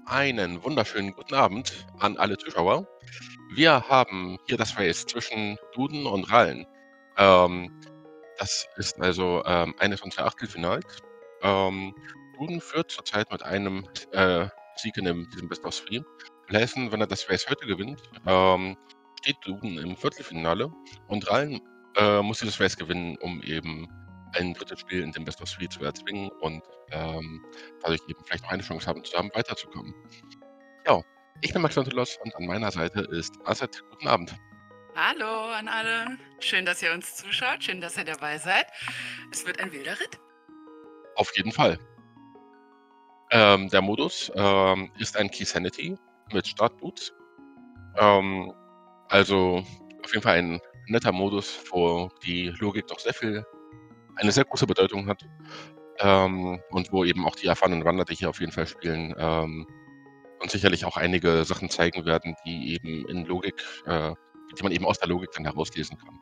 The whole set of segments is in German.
Einen wunderschönen guten Abend an alle Zuschauer. Wir haben hier das Race zwischen Duden und Rallen. Ähm, Das ist also, eines unserer Achtelfinals. Ähm, Duden führt zurzeit mit einem, Sieg in diesem Best of 3. Will heißen, wenn er das Race heute gewinnt, steht Duden im Viertelfinale und Rallen, muss dieses Race gewinnen, um eben ein drittes Spiel in dem Best of 3 zu erzwingen und, dadurch eben vielleicht noch eine Chance haben, zusammen weiterzukommen. Ja, ich bin Max Lantelos und an meiner Seite ist Asad. Guten Abend. Hallo an alle. Schön, dass ihr uns zuschaut. Schön, dass ihr dabei seid. Es wird ein wilder Ritt. Auf jeden Fall. Der Modus, ist ein Key Sanity mit Startboots. Ähm, also auf jeden Fall ein netter Modus, wo die Logik doch eine sehr große Bedeutung hat, und wo eben auch die erfahrenen Runner, die hier auf jeden Fall spielen, uns sicherlich auch einige Sachen zeigen werden, die eben in Logik die man eben aus der Logik dann herauslesen kann.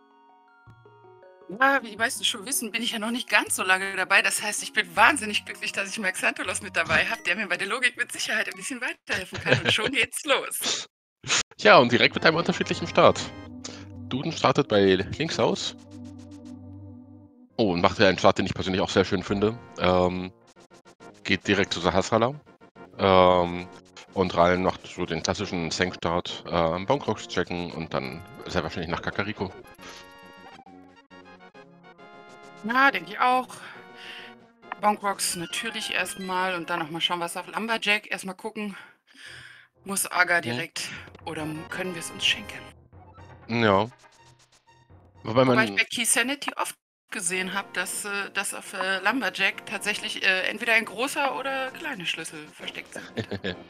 Ja, wie die meisten schon wissen, bin ich ja noch nicht ganz so lange dabei. Das heißt, ich bin wahnsinnig glücklich, dass ich Max Santolos mit dabei habe, der mir bei der Logik mit Sicherheit ein bisschen weiterhelfen kann. Und schon geht's los. Ja, und direkt mit einem unterschiedlichen Start. Duden startet bei links aus. Oh, und macht ja einen Start, den ich persönlich auch sehr schön finde. Geht direkt zu Sahasrara. Und Rallen macht so den klassischen Senk-Start, Bonkrox checken und dann sehr wahrscheinlich nach Kakariko. Ja, denke ich auch. Bonkrocks natürlich erstmal und dann nochmal schauen, was auf Lumberjack. Erstmal gucken, muss Aga Mhm. direkt oder können wir es uns schenken? Ja. Wobei Wobei ich man. bei Key Sanity oft gesehen habe, dass auf Lumberjack tatsächlich entweder ein großer oder kleine Schlüssel versteckt sind.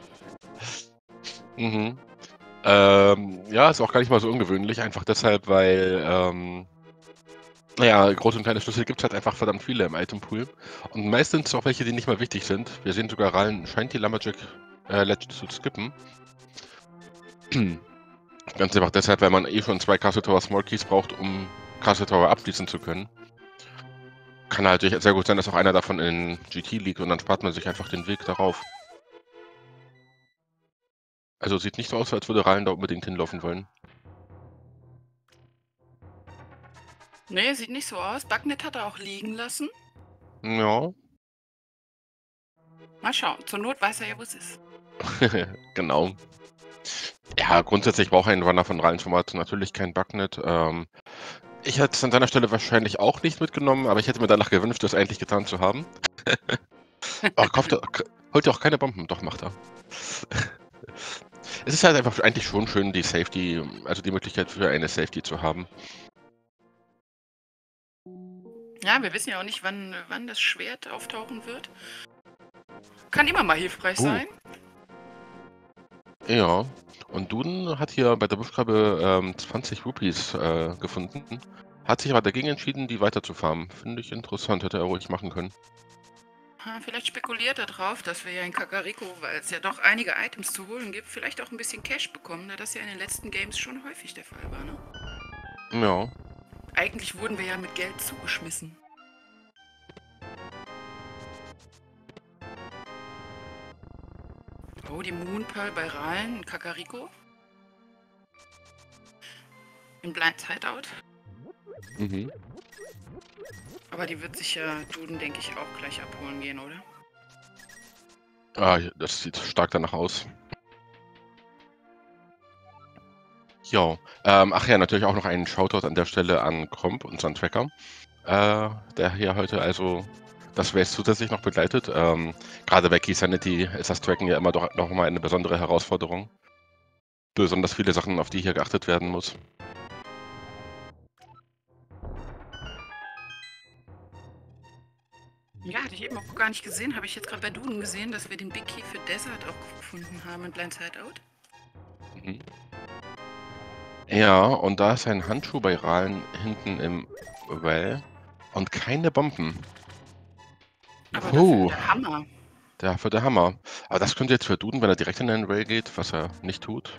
Mhm. Ja, ist auch gar nicht mal so ungewöhnlich, einfach deshalb, weil, naja, große und kleine Schlüssel gibt es halt einfach verdammt viele im Itempool. Und meist sind es auch welche, die nicht mal wichtig sind. Wir sehen sogar, Rallen scheint die Lumberjack Ledge zu skippen. Ganz einfach deshalb, weil man eh schon 2 Castle Tower Small Keys braucht, um Castle Tower abschließen zu können. Kann halt sehr gut sein, dass auch einer davon in GT liegt und dann spart man sich einfach den Weg darauf. Also sieht nicht so aus, als würde Rallen da unbedingt hinlaufen wollen. Nee, sieht nicht so aus. Bugnet hat er auch liegen lassen. Ja, Mal schauen. Zur Not weiß er ja, wo es ist. genau. Ja, grundsätzlich braucht ein Runner von Rallens Format natürlich kein Bugnet. Ich hätte es an seiner Stelle wahrscheinlich auch nicht mitgenommen, aber ich hätte mir danach gewünscht, das eigentlich getan zu haben. Ach, holt ihr auch keine Bomben? Doch, macht er. Es ist halt einfach eigentlich schon schön, die Safety, also die Möglichkeit für eine Safety zu haben. Ja, wir wissen ja auch nicht, wann das Schwert auftauchen wird. Kann immer mal hilfreich Oh, sein. ja. Und Duden hat hier bei der Buschkrabbe 20 Rupees gefunden. Hat sich aber dagegen entschieden, die weiter zu farmen. Finde ich interessant, hätte er ruhig machen können. Vielleicht spekuliert er drauf, dass wir ja in Kakariko, weil es ja doch einige Items zu holen gibt, vielleicht auch ein bisschen Cash bekommen, da das ja in den letzten Games schon häufig der Fall war, ne? Ja. Eigentlich wurden wir ja mit Geld zugeschmissen. Oh, die Moonpearl bei Ralen in Kakariko. In Blind Hideout. Mhm. Aber die wird sich ja Duden, denke ich, auch gleich abholen gehen, oder? Ah, das sieht stark danach aus. Ja. Ach ja, natürlich auch noch einen Shoutout an der Stelle an Kromp, unseren Tracker, der hier heute also das Race zusätzlich noch begleitet. Gerade bei Key Sanity ist das Tracken ja immer doch noch mal eine besondere Herausforderung. Besonders viele Sachen, auf die hier geachtet werden muss. Ja, hatte ich eben auch gar nicht gesehen. Habe ich jetzt gerade bei Duden gesehen, dass wir den Big Key für Desert auch gefunden haben in Blind Hideout. Mhm. Ja, und da ist ein Handschuh bei Ralen hinten im Well und keine Bomben. Aber dafür Puh, der Hammer. der Hammer. Aber das könnte jetzt für Duden, wenn er direkt in den Well geht, was er nicht tut.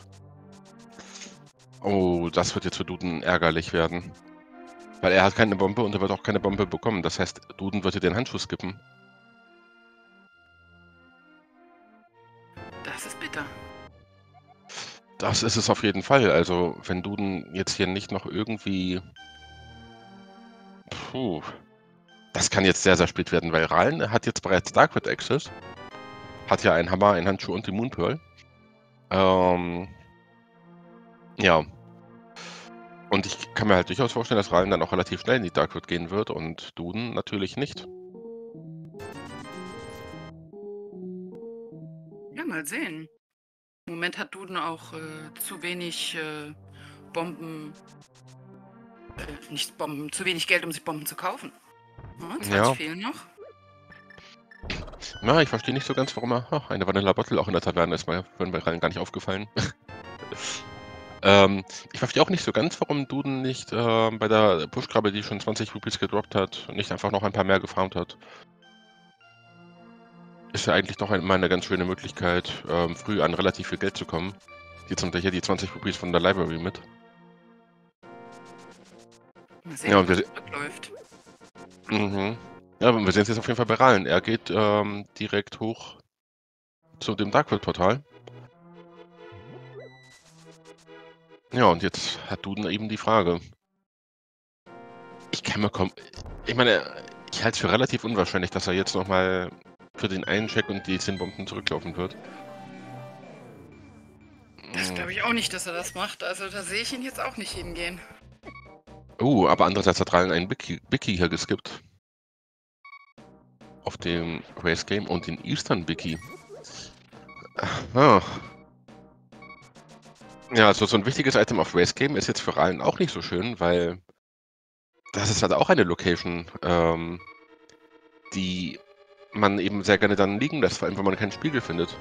Oh, das wird jetzt für Duden ärgerlich werden. Weil er hat keine Bombe und er wird auch keine Bombe bekommen. Das heißt, Duden wird hier den Handschuh skippen. Das ist bitter. Das ist es auf jeden Fall. Also, wenn Duden jetzt hier nicht noch irgendwie puh, das kann jetzt sehr, sehr spät werden, weil Rallen hat jetzt bereits Darkwood Access, hat ja einen Hammer, einen Handschuh und die Moon Pearl. Ähm, ja. Und ich kann mir halt durchaus vorstellen, dass Rallen dann auch relativ schnell in die Darkwood gehen wird und Duden natürlich nicht. Ja, mal sehen. Im Moment hat Duden auch zu wenig Bomben, nicht Bomben, zu wenig Geld, um sich Bomben zu kaufen. Ja, 20 Ja. fehlen noch. Ja, ich verstehe nicht so ganz, warum er eine Vanilla Bottle auch in der Taverne ist, mir vorhin bei Rallen gar nicht aufgefallen. Ich verstehe auch nicht so ganz, warum Duden nicht, bei der Pushkrabbe, die schon 20 Rupees gedroppt hat, nicht einfach noch ein paar mehr gefarmt hat. Ist ja eigentlich doch immer 'ne ganz schöne Möglichkeit, früh an relativ viel Geld zu kommen. Jetzt nimmt er hier die 20 Rupees von der Library mit. Mal sehen, Ja, ob und er wir zurückläuft. mhm. Ja, und wir sehen's jetzt auf jeden Fall bei Rallen. Er geht, direkt hoch zu dem Darkwood-Portal. Ja, und jetzt hat Duden eben die Frage. Ich kann mir kaum ich meine, ich halte es für relativ unwahrscheinlich, dass er jetzt noch mal für den einen Check und die 10 Bomben zurücklaufen wird. Das Hm. glaube ich auch nicht, dass er das macht. Also da sehe ich ihn jetzt auch nicht hingehen. Aber andererseits hat Rallen einen Bicky hier geskippt auf dem Race Game und den Eastern Bicky. Ah. Ja, also so 'n wichtiges Item auf Race Game ist jetzt für Rallen auch nicht so schön, weil das ist halt auch eine Location, die man eben sehr gerne dann liegen lässt, vor allem wenn man keinen Spiegel findet.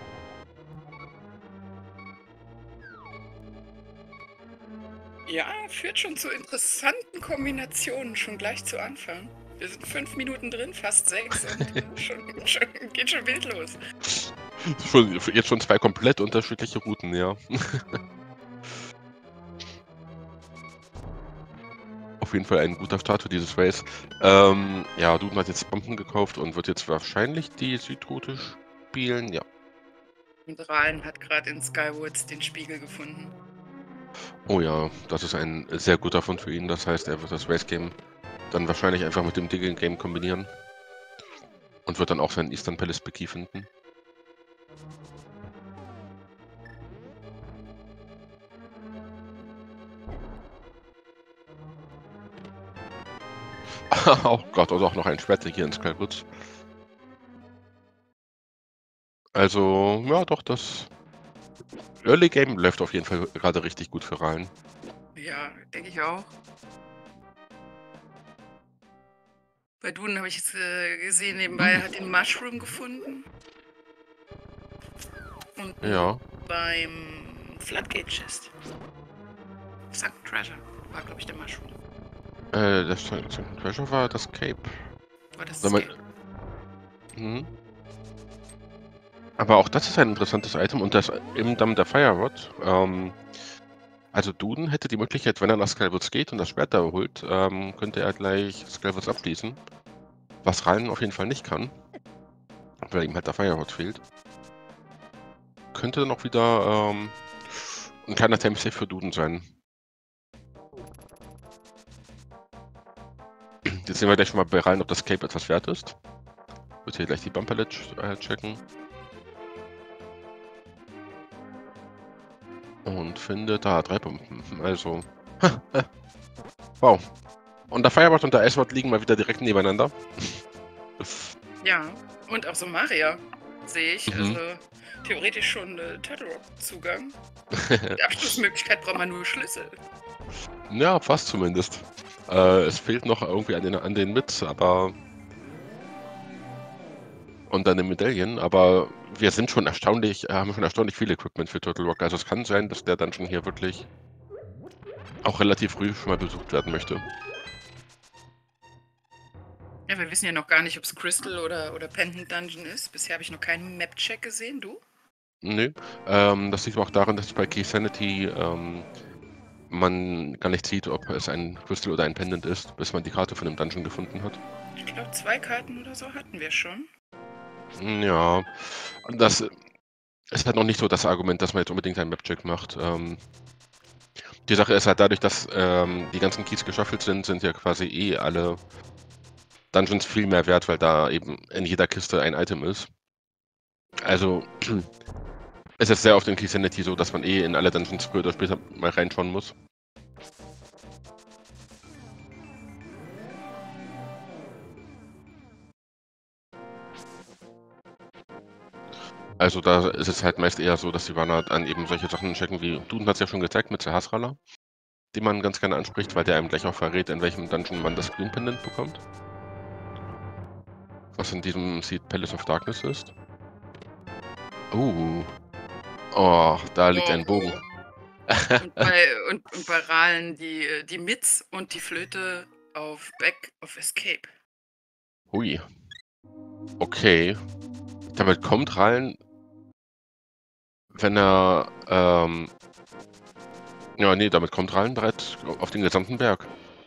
Ja, führt schon zu interessanten Kombinationen, schon gleich zu Anfang. Wir sind 5 Minuten drin, fast 6 und geht schon wild los. Jetzt schon 2 komplett unterschiedliche Routen, ja. Auf jeden Fall ein guter Start für dieses Race. Ja, Duden hat jetzt Bomben gekauft und wird jetzt wahrscheinlich die Südroute spielen, ja. Und Ralen hat gerade in Skywoods den Spiegel gefunden. Oh ja, das ist ein sehr guter Fund für ihn. Das heißt, er wird das Race Game dann wahrscheinlich einfach mit dem Digging Game kombinieren und wird dann auch seinen Eastern Palace Bicky finden. Oh Gott, und auch noch ein Schwert hier in Skywoods. Also, ja doch, das Early Game läuft auf jeden Fall gerade richtig gut für Rallen. Ja, denke ich auch. Bei Duden habe ich jetzt gesehen, nebenbei, er hat den Mushroom gefunden. Und Ja, beim Floodgate Chest. Sunken Treasure war, glaube ich, der Mushroom. das Sunken Treasure war das Cape. War das Sag mal, Escape? mhm. Aber auch das ist ein interessantes Item und das im Damm der Fire Rod. Also Duden hätte die Möglichkeit, wenn er nach Skywoods geht und das Schwert da holt, könnte er gleich Skywoods abschließen. Was Rallen auf jeden Fall nicht kann, weil ihm halt der Fire Rod fehlt. Könnte dann auch wieder 'n kleiner Time-Save für Duden sein. Jetzt sehen wir gleich schon mal bei Rallen, ob das Cape etwas wert ist. Wird hier gleich die Bumper Ledge checken. Und findet da 3 Bomben. Also, wow. Und der Firewatch und der Icewatch liegen mal wieder direkt nebeneinander. Ja, und auch so Maria sehe ich. Mhm. Also theoretisch schon Turtle Rock Zugang. Die Abschlussmöglichkeit braucht man nur Schlüssel. Ja, fast zumindest. Es fehlt noch irgendwie an den Mits, aber und an den Medaillen, aber wir sind schon haben schon erstaunlich viel Equipment für Turtle Rock. Also es kann sein, dass der Dungeon hier wirklich auch relativ früh schon mal besucht werden möchte. Ja, wir wissen ja noch gar nicht, ob es Crystal oder Pendant Dungeon ist. Bisher habe ich noch keinen Map-Check gesehen, du? Ne, das liegt aber auch daran, dass bei Key Sanity, man gar nicht sieht, ob es ein Crystal oder ein Pendant ist, bis man die Karte von dem Dungeon gefunden hat. Ich glaube, 2 Karten oder so hatten wir schon. Ja, das ist halt noch nicht so das Argument, dass man jetzt unbedingt einen Map-Check macht. Die Sache ist halt dadurch, dass die ganzen Keys geschaffelt sind ja quasi eh alle Dungeons viel mehr wert, weil da eben in jeder Kiste ein Item ist. Also es ist sehr oft in Key Sanity so, dass man eh in alle Dungeons früher oder später mal reinschauen muss. Also da ist es halt meist eher so, dass die Wanner dann eben solche Sachen checken, wie Duden hat es ja schon gezeigt mit Sahasrara, die man ganz gerne anspricht, weil der einem gleich auch verrät, in welchem Dungeon man das Green Pendant bekommt. Was in diesem Seed Palace of Darkness ist. Oh, da liegt ein Bogen. Und bei Ralen die Mitz und die Flöte auf Back of Escape. Hui. Okay. Damit kommt Ralen, wenn er, ja, nee, damit kommt Ralen bereits auf den gesamten Berg.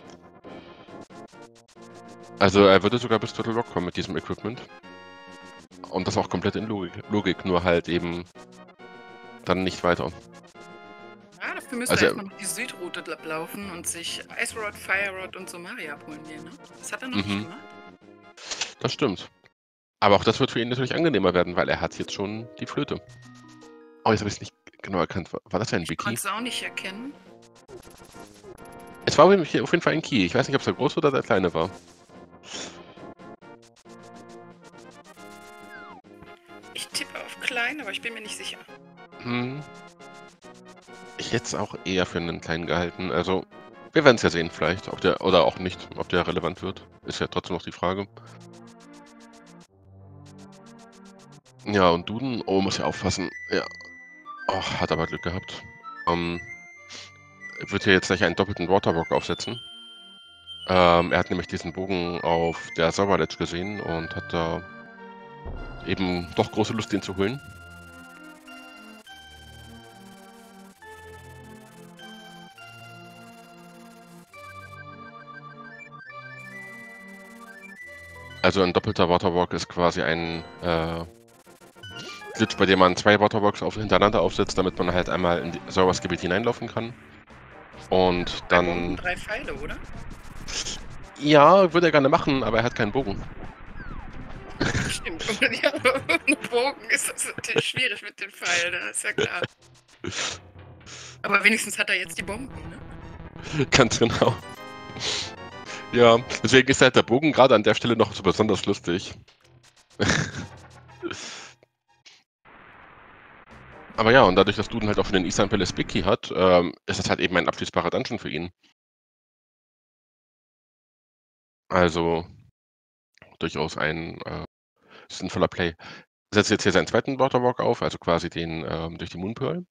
Also er würde sogar bis Turtle Rock kommen mit diesem Equipment. Und das auch komplett in Logik, nur halt eben dann nicht weiter. Ja, dafür müsste er erstmal noch die Südroute laufen und sich Ice Rod, Fire Rod und Somaria abholen gehen, ne? Das hat er noch nicht gemacht. Das stimmt. Aber auch das wird für ihn natürlich angenehmer werden, weil er hat jetzt schon die Flöte. Oh, jetzt habe ich es nicht genau erkannt. War das ein Wiki? Ich konnte es auch nicht erkennen. Es war auf jeden Fall ein Key. Ich weiß nicht, ob es der große oder der kleine war. Ich tippe auf klein, aber ich bin mir nicht sicher. Ich hätte es auch eher für einen kleinen gehalten. Also, wir werden es ja sehen vielleicht. Ob der, oder auch nicht, ob der relevant wird. Ist ja trotzdem noch die Frage. Ja, und Duden, oh, muss ja aufpassen. Ja. Oh, hat aber Glück gehabt. Wird hier jetzt gleich einen doppelten Waterwalk aufsetzen. Er hat nämlich diesen Bogen auf der Server Ledge gesehen und hat da eben doch große Lust, den zu holen. Also ein doppelter Waterwalk ist quasi ein Glitch, bei dem man 2 Waterwalks hintereinander aufsetzt, damit man halt einmal in Servers Gebiet hineinlaufen kann. Und dann... 3 Pfeile, oder? Ja, würde er gerne machen, aber er hat keinen Bogen. Stimmt, ja, ohne Bogen ist das natürlich schwierig mit den Pfeilen, das ist ja klar. Aber wenigstens hat er jetzt die Bomben, ne? Ganz genau. Ja, deswegen ist halt der Bogen gerade an der Stelle noch so besonders lustig. Aber ja, und dadurch, dass Duden halt auch schon den Eastern Palace Big Key hat, ist das halt eben ein abschließbarer Dungeon für ihn. Also durchaus ein sinnvoller Play. Setzt jetzt hier seinen zweiten Waterwalk auf, also quasi den durch die Moonpearl.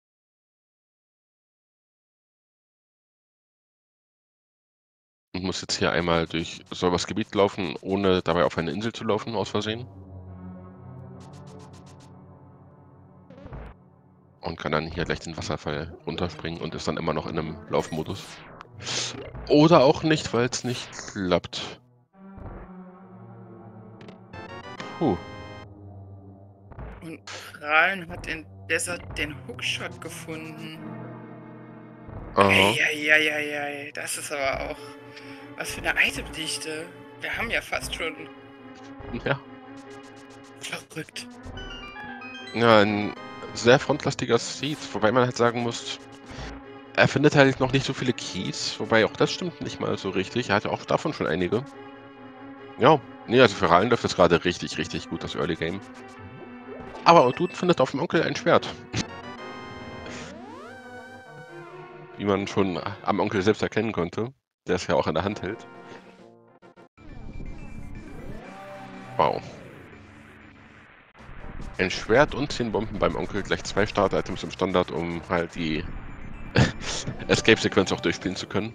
Und muss jetzt hier einmal durch Solvers Gebiet laufen, ohne dabei auf eine Insel zu laufen, aus Versehen. Und kann dann hier gleich den Wasserfall runterspringen und ist dann immer noch in einem Laufmodus. Oder auch nicht, weil es nicht klappt. Puh. Und Ralen hat in Desert den Hookshot gefunden. Eieieiei, das ist aber auch... Was für eine Itemdichte. Wir haben ja fast schon... Ja. Verrückt. Ja, ein sehr frontlastiger Seed, wobei man halt sagen muss, er findet halt noch nicht so viele Keys, wobei auch das stimmt nicht mal so richtig. Er hat ja auch davon schon einige. Ja, nee, also für Ralen läuft das gerade richtig, richtig gut, das Early Game. Aber Dude findet auf dem Onkel ein Schwert. Wie man schon am Onkel selbst erkennen konnte, der es ja auch in der Hand hält. Wow. Ein Schwert und 10 Bomben beim Onkel, gleich 2 Start-Items im Standard, um halt die Escape-Sequenz auch durchspielen zu können.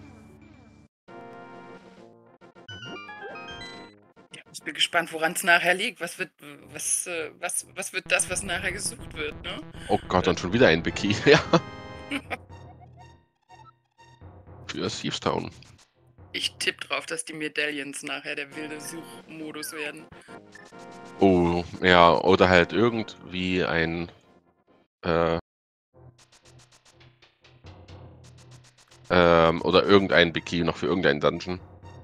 Ja, ich bin gespannt, woran es nachher liegt. Was wird das, was nachher gesucht wird, ne? Oh Gott, und schon wieder ein Big Key, ja. Für Thieves Town. Ich tippe drauf, dass die Medaillons nachher der wilde Suchmodus werden. Oh, ja, oder halt irgendwie ein oder irgendein Big Key noch für irgendeinen Dungeon.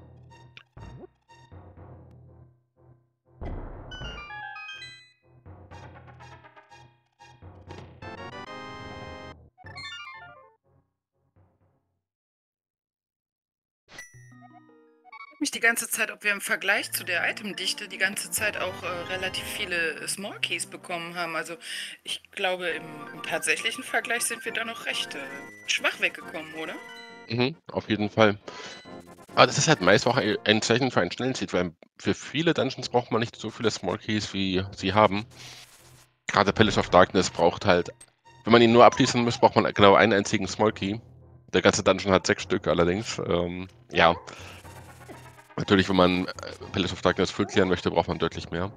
Mich die ganze Zeit, ob wir im Vergleich zu der Itemdichte die ganze Zeit auch relativ viele Small Keys bekommen haben. Also ich glaube, im tatsächlichen Vergleich sind wir da noch recht schwach weggekommen, oder? Mhm, auf jeden Fall. Aber das ist halt meist auch ein Zeichen für einen schnellen Seed, weil für viele Dungeons braucht man nicht so viele Small Keys, wie sie haben. Gerade Palace of Darkness braucht halt, wenn man ihn nur abschließen muss, braucht man genau einen einzigen Small Key. Der ganze Dungeon hat 6 Stück allerdings. Ja, natürlich, wenn man Palace of Darkness full clearen möchte, braucht man deutlich mehr.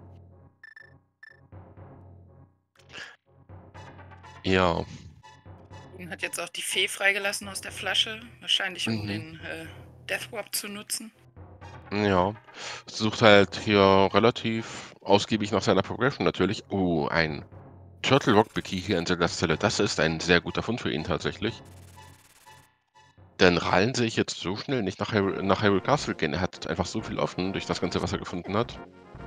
Ja. Und hat jetzt auch die Fee freigelassen aus der Flasche, wahrscheinlich um Mhm. den Death Warp zu nutzen. Ja. Sucht halt hier relativ ausgiebig nach seiner Progression natürlich. Oh, ein Turtle Rock Key hier in Zeldas Zelle. Das ist ein sehr guter Fund für ihn tatsächlich. Denn Rallen sehe ich jetzt so schnell nicht nach Hyrule Castle gehen. Er hat einfach so viel offen durch das Ganze, was er gefunden hat.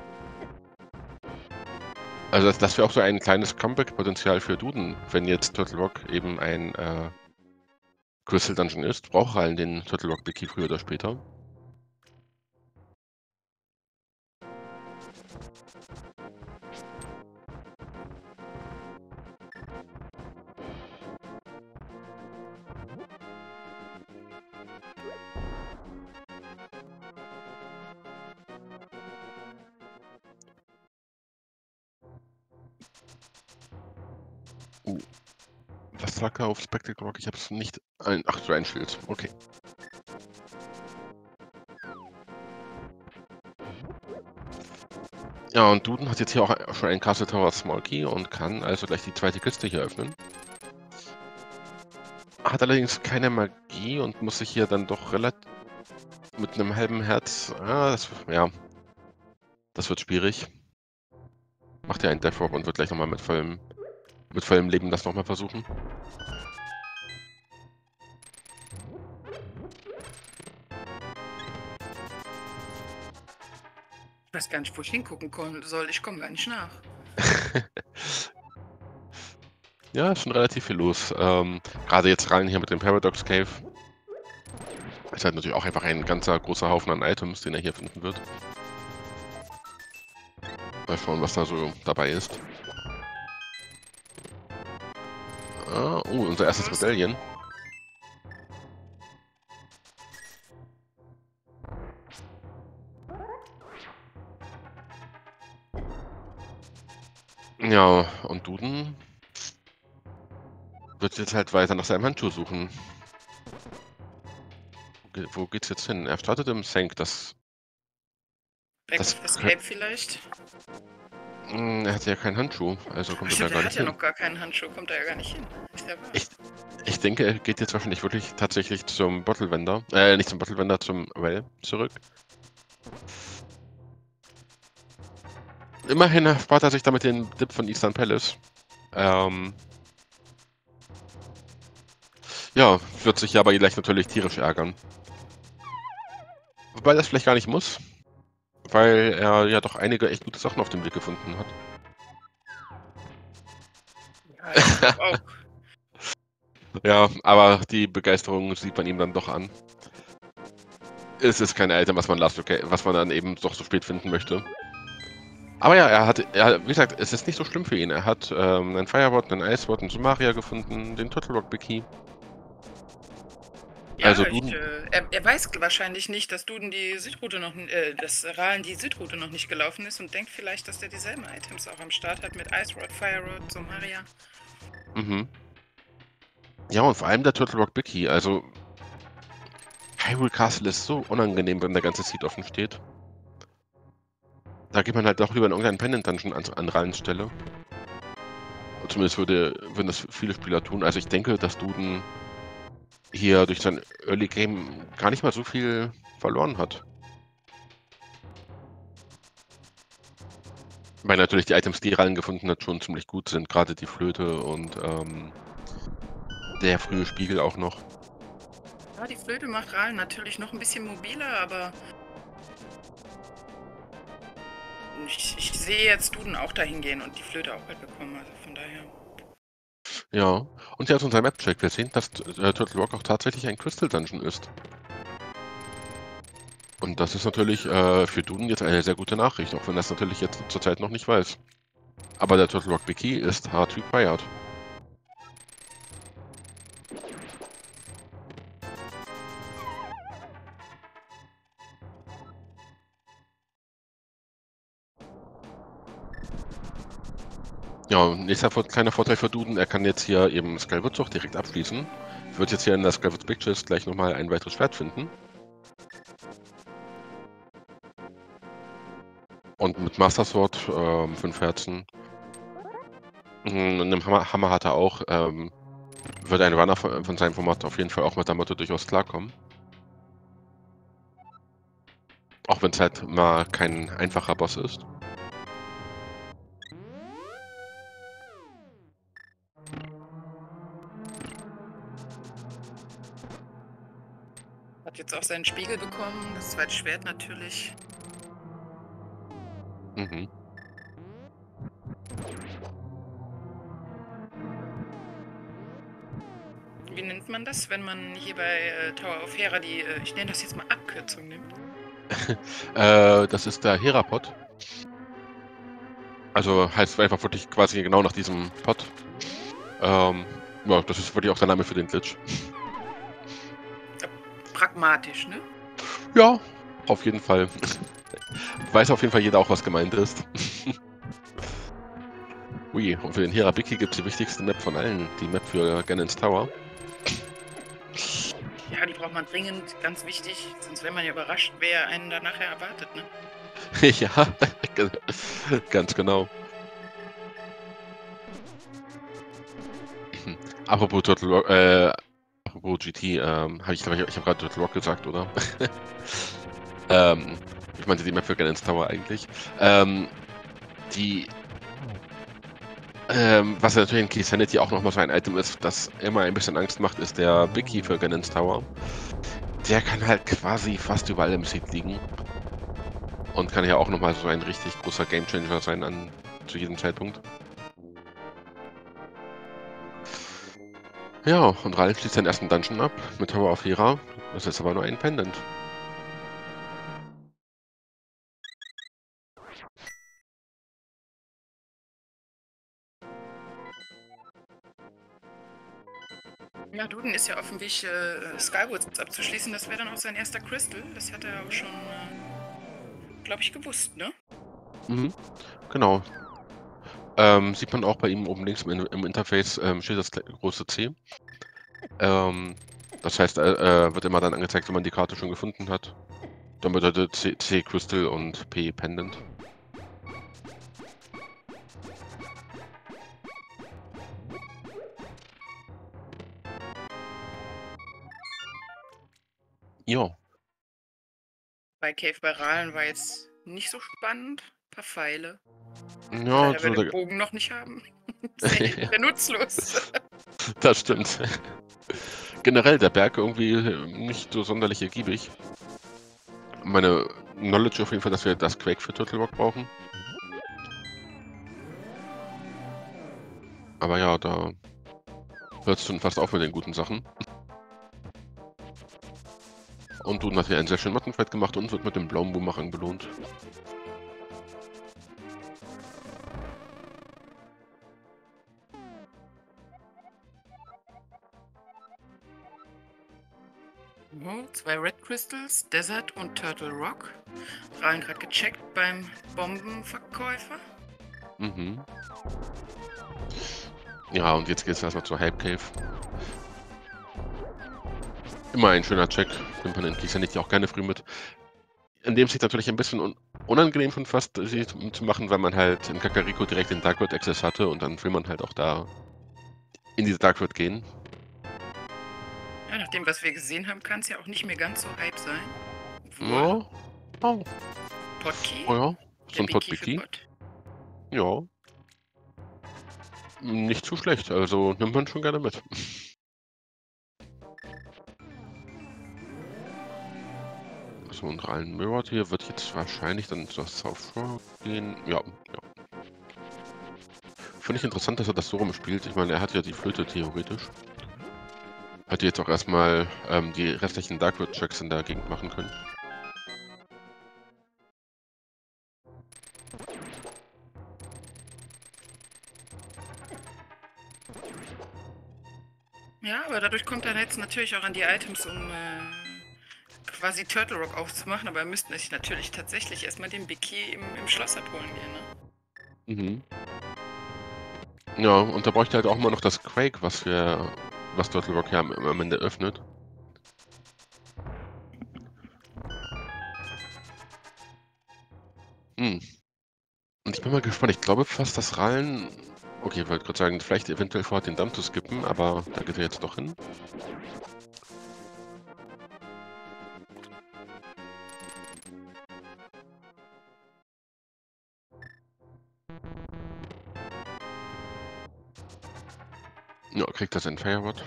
Also das wäre auch so ein kleines Comeback-Potenzial für Duden, wenn jetzt Turtle Rock eben ein Crystal Dungeon ist. Braucht Rallen den Turtle Rock Key früher oder später. Was sagt er auf Spectacle Rock? Ich habe es nicht. Ach, so ein Schild. Okay. Ja, und Duden hat jetzt hier auch schon einen Castle Tower Small Key und kann also gleich die zweite Kiste hier öffnen. Hat allerdings keine Magie und muss sich hier dann doch relativ mit einem halben Herz. Ja, das wird schwierig. Macht ja einen Death Drop und wird gleich nochmal mit vollem Leben das nochmal versuchen. Ich weiß gar nicht, wo ich hingucken soll. Ich komme gar nicht nach. Ja, ist schon relativ viel los. Gerade jetzt rein hier mit dem Paradox Cave. Ist halt natürlich auch einfach ein ganzer großer Haufen an Items, den er hier finden wird. Mal schauen, was da so dabei ist. Unser erstes Medaillen. Ja, und Duden wird jetzt halt weiter nach seinem Handschuh suchen. Wo geht's jetzt hin? Er startet im Senk, Back das of Escape vielleicht? er hat ja keinen Handschuh, also kommt er da Stimmt, gar der hat nicht ja hin. noch gar keinen Handschuh, kommt er ja gar nicht hin. Ist der wahr? Ich denke, er geht jetzt wahrscheinlich wirklich tatsächlich zum Bottlewender, nicht zum Bottlewender, zum Well zurück. Immerhin spart er sich damit den Dip von Eastern Palace. Ja, wird sich aber gleich natürlich tierisch ärgern. Wobei das vielleicht gar nicht muss, weil er ja doch einige echt gute Sachen auf dem Weg gefunden hat. Ja, ich glaube auch. Ja, aber die Begeisterung sieht man ihm dann doch an. Es ist kein Item, was man dann eben doch so spät finden möchte. Aber ja, wie gesagt, es ist nicht so schlimm für ihn. Er hat ein Fireword, ein Iceword, einen Sumaria gefunden, den Turtle Rock Key. Ja, Also Duden. er weiß wahrscheinlich nicht, dass Duden die Südroute noch, dass Ralen die Südroute noch nicht gelaufen ist und denkt vielleicht, dass der dieselben Items auch am Start hat mit Ice Rod, Fire Rod, Somaria. Mhm. Ja, und vor allem der Turtle Rock Key. Also Hyrule Castle ist so unangenehm, wenn der ganze Seed offen steht. Da geht man halt doch lieber in irgendeinen Pendant Dungeon an Ralens Stelle. Zumindest würden das viele Spieler tun. Also ich denke, dass Duden hier durch sein Early Game gar nicht mal so viel verloren hat. Weil natürlich die Items, die Rallen gefunden hat, schon ziemlich gut sind, gerade die Flöte und, der frühe Spiegel auch noch. Ja, die Flöte macht Rallen natürlich noch ein bisschen mobiler, aber ich sehe jetzt Duden auch dahin gehen und die Flöte auch halt bekommen, also von daher. Ja, und ja, aus unserem Map-Check, wir sehen, dass, Turtle Rock auch tatsächlich ein Crystal Dungeon ist. Und das ist natürlich, für Duden jetzt eine sehr gute Nachricht, auch wenn das natürlich jetzt zurzeit noch nicht weiß. Aber der Turtle Rock Wiki ist hard required. Ja, und nächster kleiner Vorteil für Duden, er kann jetzt hier eben Skyward auch direkt abschließen. Wird jetzt hier in der Skyward Big Chest gleich nochmal ein weiteres Schwert finden. Und mit Master Sword, 5 Herzen. Und einem Hammer hat er auch, wird ein Runner von seinem Format auf jeden Fall auch mit der Motto durchaus klarkommen. Auch wenn es halt mal kein einfacher Boss ist. Hat jetzt auch seinen Spiegel bekommen, das zweite Schwert natürlich. Mhm. Wie nennt man das, wenn man hier bei Tower of Hera die, ich nenne das jetzt mal Abkürzung nimmt? Das ist der Herapod. Also heißt einfach wirklich quasi genau nach diesem Pod. Ja, das ist wirklich auch der Name für den Glitch. Pragmatisch, ne? Ja, auf jeden Fall. Weiß auf jeden Fall jeder auch, was gemeint ist. Ui, und für den Herabiki gibt es die wichtigste Map von allen, die Map für Ganon's Tower. Ja, die braucht man dringend, ganz wichtig, sonst wäre man ja überrascht, wer einen da nachher erwartet, ne? Ja, ganz genau. Apropos Turtle Rock, apropos GT, habe ich glaube, ich habe gerade Turtle Rock gesagt, oder? Ich meinte die Map für Ganon's Tower eigentlich. Die was natürlich in Key Sanity auch nochmal so ein Item ist, das immer ein bisschen Angst macht, ist der Big Key für Ganon's Tower. Der kann halt quasi fast überall im Seed liegen. Und kann ja auch nochmal so ein richtig großer Gamechanger sein zu jedem Zeitpunkt. Ja, und Ralf schließt seinen ersten Dungeon ab mit Tower of Hera. Das ist aber nur ein Pendant. Ja, Duden ist ja auf dem Weg, Skywoods abzuschließen. Das wäre dann auch sein erster Crystal. Das hat er auch schon, glaube ich, gewusst, ne? Mhm, genau. Sieht man auch bei ihm oben links im Interface, steht das große C. Das heißt, wird immer dann angezeigt, wenn man die Karte schon gefunden hat. Dann bedeutet C Crystal und P Pendant. Ja. Bei Cave bei Ralen war jetzt nicht so spannend. Ein paar Pfeile. Ja, Leider so wir den Bogen noch nicht haben. Sehr nutzlos. das stimmt. Generell der Berg irgendwie nicht so sonderlich ergiebig. Meine Knowledge auf jeden Fall, dass wir das Quake für Turtle Rock brauchen. Aber ja, da hört es schon fast auf mit den guten Sachen. Und Duden hat hier einen sehr schönen Mattenfight gemacht und wird mit dem blauen Boomerang belohnt. Oh, 2 Red Crystals, Desert und Turtle Rock. Ralen gerade gecheckt beim Bombenverkäufer. Mhm. Ja, und jetzt geht es erstmal zur Hype Cave. Immer ein schöner Check. Nimmt man in Key auch gerne früh mit. In dem sich natürlich ein bisschen unangenehm schon fast sie zu machen, weil man halt in Kakariko direkt den Dark World Access hatte und dann will man halt auch da in diese Dark World gehen. Ja, nach dem, was wir gesehen haben, kann es ja auch nicht mehr ganz so Hype sein. Ja. Oh. Potkey? Oh ja. So Der ein Big Key für Pot-Biki. Pot. Ja, nicht zu schlecht. Also nimmt man schon gerne mit. So, und Rallen Mirror hier wird jetzt wahrscheinlich dann zur South Shore gehen. Ja, ja. Finde ich interessant, dass er das so rumspielt. Ich meine, er hat ja die Flöte theoretisch. Hätte jetzt auch erstmal die restlichen Darkwood-Tracks in der Gegend machen können. Ja, aber dadurch kommt er jetzt natürlich auch an die Items, um quasi Turtle Rock aufzumachen. Aber wir müssten sich natürlich tatsächlich erstmal den Big Key im Schloss abholen gehen, ne? Mhm. Ja, und da bräuchte halt auch immer noch das Quake, was Turtle Rock ja am Ende öffnet. Hm. Und ich bin mal gespannt. Ich glaube fast, dass Rallen. Okay, ich wollte gerade sagen, vielleicht eventuell vorhat, den Damm zu skippen, aber da geht er jetzt doch hin. Ja, kriegt er seinen Fireward.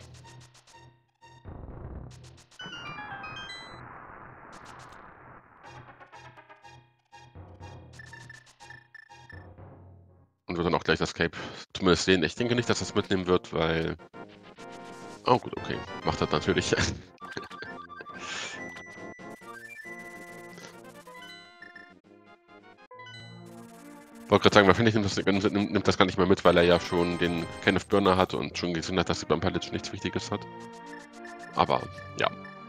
Und wird dann auch gleich das Cape zumindest sehen. Ich denke nicht, dass er es mitnehmen wird, weil. Oh gut, okay. Macht das natürlich. Wollte gerade sagen, wahrscheinlich nimmt das gar nicht mehr mit, weil er ja schon den Kenneth Burner hat und schon gesehen hat, dass sie beim Pillage nichts Wichtiges hat. Aber, ja.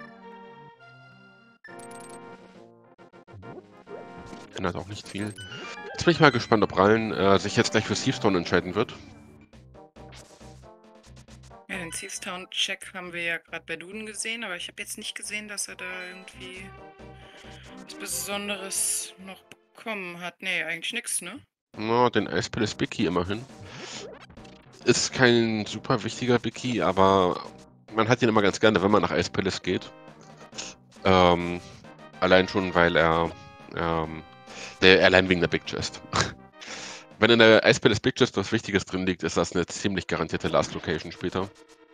Ändert auch nicht viel. Jetzt bin ich mal gespannt, ob Rallen sich jetzt gleich für Thiefstone entscheiden wird. Ja, den Thiefstown-Check haben wir ja gerade bei Duden gesehen, aber ich habe jetzt nicht gesehen, dass er da irgendwie was Besonderes noch bekommen hat. Nee, eigentlich nichts, ne? Ja, den Ice Palace Big Key immerhin. Ist kein super wichtiger Big Key, aber man hat ihn immer ganz gerne, wenn man nach Ice Palace geht. Allein schon, weil allein wegen der Big Chest. Wenn in der Ice Palace Big Chest was Wichtiges drin liegt, ist das eine ziemlich garantierte Last Location später.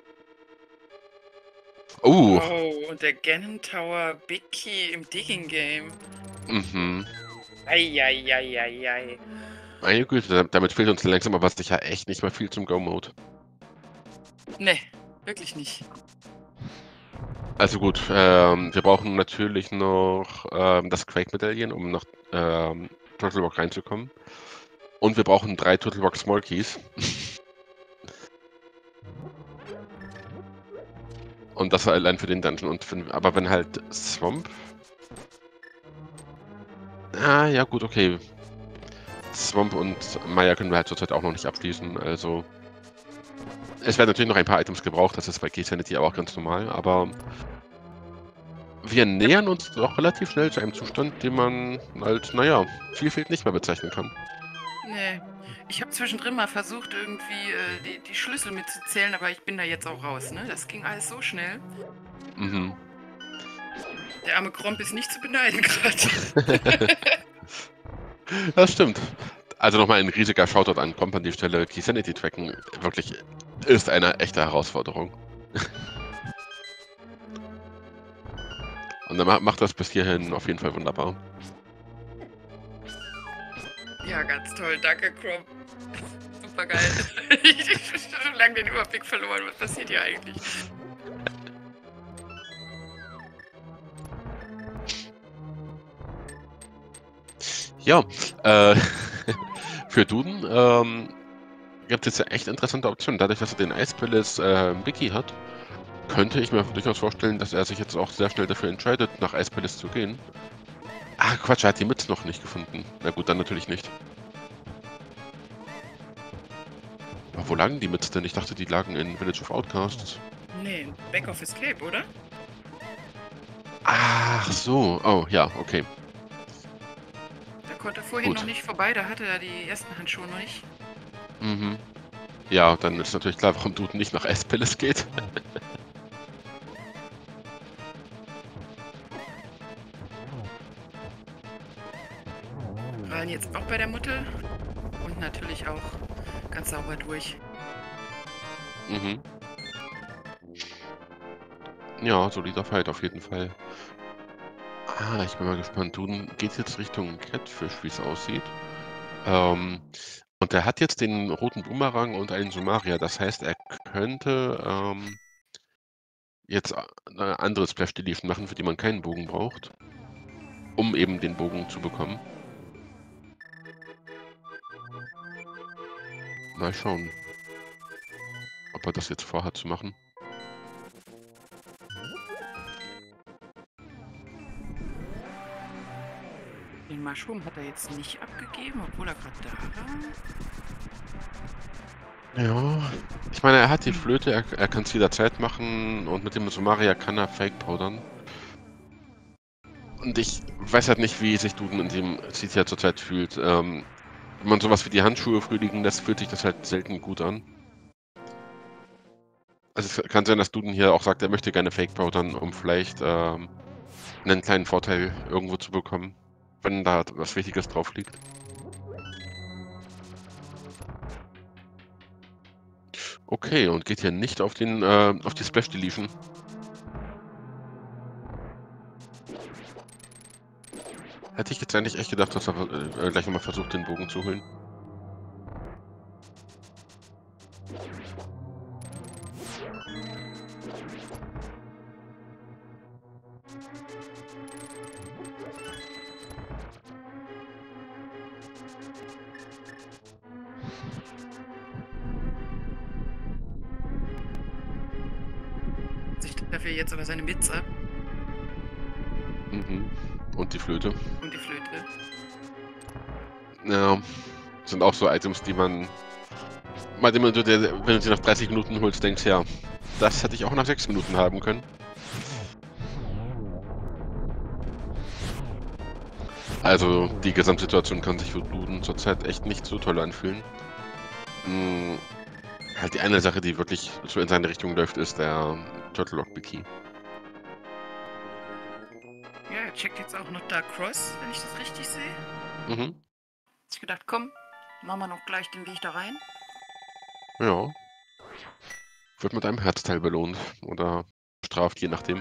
Oh! Oh, und der Ganon Tower Big Key im Digging Game. Mhm. Eieieiei. Meine Güte, damit fehlt uns langsam aber sicher echt nicht mehr viel zum Go-Mode. Ne, wirklich nicht. Also gut, wir brauchen natürlich noch das Quake-Medaillen, um nach Turtle Rock reinzukommen. Und wir brauchen 3 Turtle Rock Small Keys. Und das allein für den Dungeon. Aber wenn halt Swamp. Ah, ja gut, okay. Swamp und Maya können wir halt zurzeit auch noch nicht abschließen, also. Es werden natürlich noch ein paar Items gebraucht, das ist bei Key Sanity aber auch ganz normal, aber wir nähern uns doch relativ schnell zu einem Zustand, den man als, naja, Vielfalt nicht mehr bezeichnen kann. Nee. Ich habe zwischendrin mal versucht, irgendwie die Schlüssel mitzuzählen, aber ich bin da jetzt auch raus, ne? Das ging alles so schnell. Mhm. Der arme Kromp ist nicht zu beneiden gerade. Das stimmt. Also nochmal ein riesiger Shoutout an Comp an die Stelle. Key Sanity tracken wirklich ist eine echte Herausforderung. Und dann macht das bis hierhin auf jeden Fall wunderbar. Ja, ganz toll. Danke, Kromp. Super geil. Ich habe schon lange den Überblick verloren. Was passiert hier eigentlich? Ja, für Duden gibt es jetzt ja echt interessante Optionen. Dadurch, dass er den Ice Palace Wiki hat, könnte ich mir durchaus vorstellen, dass er sich jetzt auch sehr schnell dafür entscheidet, nach Ice Palace zu gehen. Ah, Quatsch, er hat die Mütze noch nicht gefunden. Na gut, dann natürlich nicht. Aber wo lagen die Mütze denn? Ich dachte, die lagen in Village of Outcasts. Nee, Back of Escape, oder? Ach so. Oh, ja, okay. Da konnte er vorhin Gut. noch nicht vorbei. Da hatte er die ersten Handschuhe noch nicht. Mhm. Ja, dann ist natürlich klar, warum Duden nicht nach Ice Palace geht. Rallen jetzt auch bei der Mutter. Und sind natürlich auch ganz sauber durch. Mhm. Ja, solider Fight auf jeden Fall. Ah, ich bin mal gespannt. Duden geht jetzt Richtung Catfish, wie es aussieht. Ähm, und er hat jetzt den roten Boomerang und einen Sumaria. Das heißt, er könnte jetzt eine andere Splash Deletion machen, für die man keinen Bogen braucht, um eben den Bogen zu bekommen. Mal schauen, ob er das jetzt vorhat zu machen. Den Mushroom hat er jetzt nicht abgegeben, obwohl er gerade da war. Ja, ich meine, er hat die Flöte, er kann es jederzeit machen und mit dem Sumaria kann er Fake powdern. Und ich weiß halt nicht, wie sich Duden in dem CTA zurzeit fühlt. Wenn man sowas wie die Handschuhe früh liegen lässt, fühlt sich das halt selten gut an. Also es kann sein, dass Duden hier auch sagt, er möchte gerne Fake powdern, um vielleicht einen kleinen Vorteil irgendwo zu bekommen, wenn da was Wichtiges drauf liegt. Okay, und geht hier nicht auf den auf die Splash Deletion. Hätte ich jetzt eigentlich echt gedacht, dass er gleich nochmal versucht, den Bogen zu holen. Sich dafür jetzt aber seine Bits ab Mhm. Und die Flöte. und die Flöte. Ja, sind auch so Items, die man, bei dem wenn du sie nach 30 Minuten holst, denkst, ja, das hätte ich auch nach 6 Minuten haben können. Also die Gesamtsituation kann sich für Duden zurzeit echt nicht so toll anfühlen. Halt die eine Sache, die wirklich so in seine Richtung läuft, ist der Turtle Rock Biki. Ja, er checkt jetzt auch noch Dark Cross, wenn ich das richtig sehe. Mhm. Hab ich gedacht, komm, machen wir noch gleich den Weg da rein. Ja. Wird mit einem Herzteil belohnt oder bestraft, je nachdem.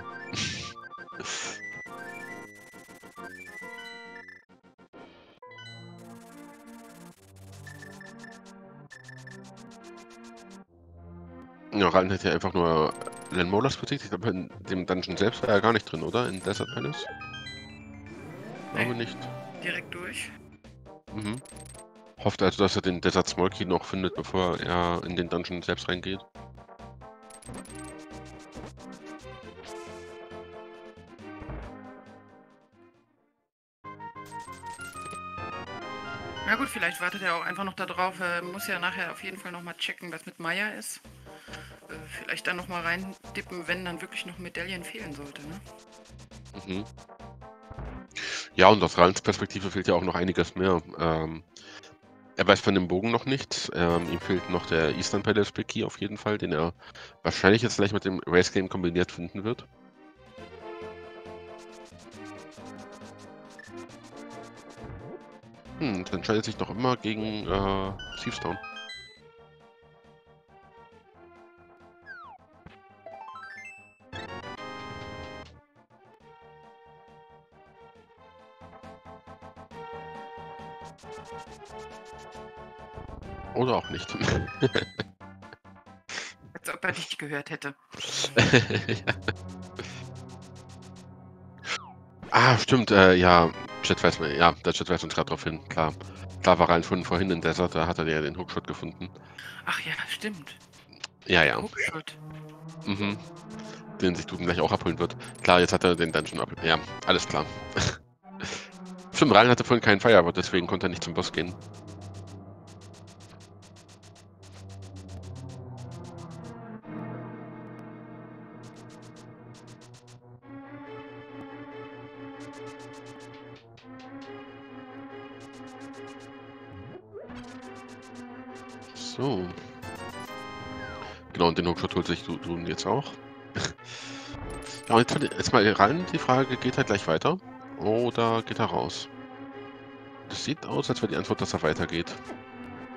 Ja, Rallen hätte ja einfach nur Len Molas besiegt. Ich glaube, in dem Dungeon selbst war er gar nicht drin, oder? In Desert Palace? Glaube Nee. nicht. Direkt durch. Mhm. Hofft also, dass er den Desert Small Key noch findet, bevor er in den Dungeon selbst reingeht. Na gut, vielleicht wartet er auch einfach noch da drauf. Er muss ja nachher auf jeden Fall nochmal checken, was mit Maya ist. Vielleicht dann nochmal reindippen, wenn dann wirklich noch Medaillen fehlen sollte, ne? Mhm. Ja, und aus Rallens Perspektive fehlt ja auch noch einiges mehr. Er weiß von dem Bogen noch nichts. Ihm fehlt noch der Eastern Palace Key auf jeden Fall, den er wahrscheinlich jetzt gleich mit dem Race Game kombiniert finden wird. Das entscheidet sich noch immer gegen Thiefstone. Oder auch nicht. Als ob er dich gehört hätte. Ja. Ah, stimmt, ja, Chat weiß mir, ja, der Chat weist uns gerade darauf hin, klar. Klar war Rallen von vorhin in Desert, da hat er ja den Hookshot gefunden. Ach ja, stimmt. Ja, ja. Hookshot. Mhm. Den sich Duden gleich auch abholen wird. Klar, jetzt hat er den Dungeon ab. Ja, alles klar. Stimmt, Rallen hatte vorhin keinen Firewall, deswegen konnte er nicht zum Boss gehen. So. Genau, und den Hookshot holt sich Duden jetzt auch. Ja, und jetzt mal rein die Frage, geht er gleich weiter oder geht er raus? Das sieht aus, als wäre die Antwort, dass er weitergeht.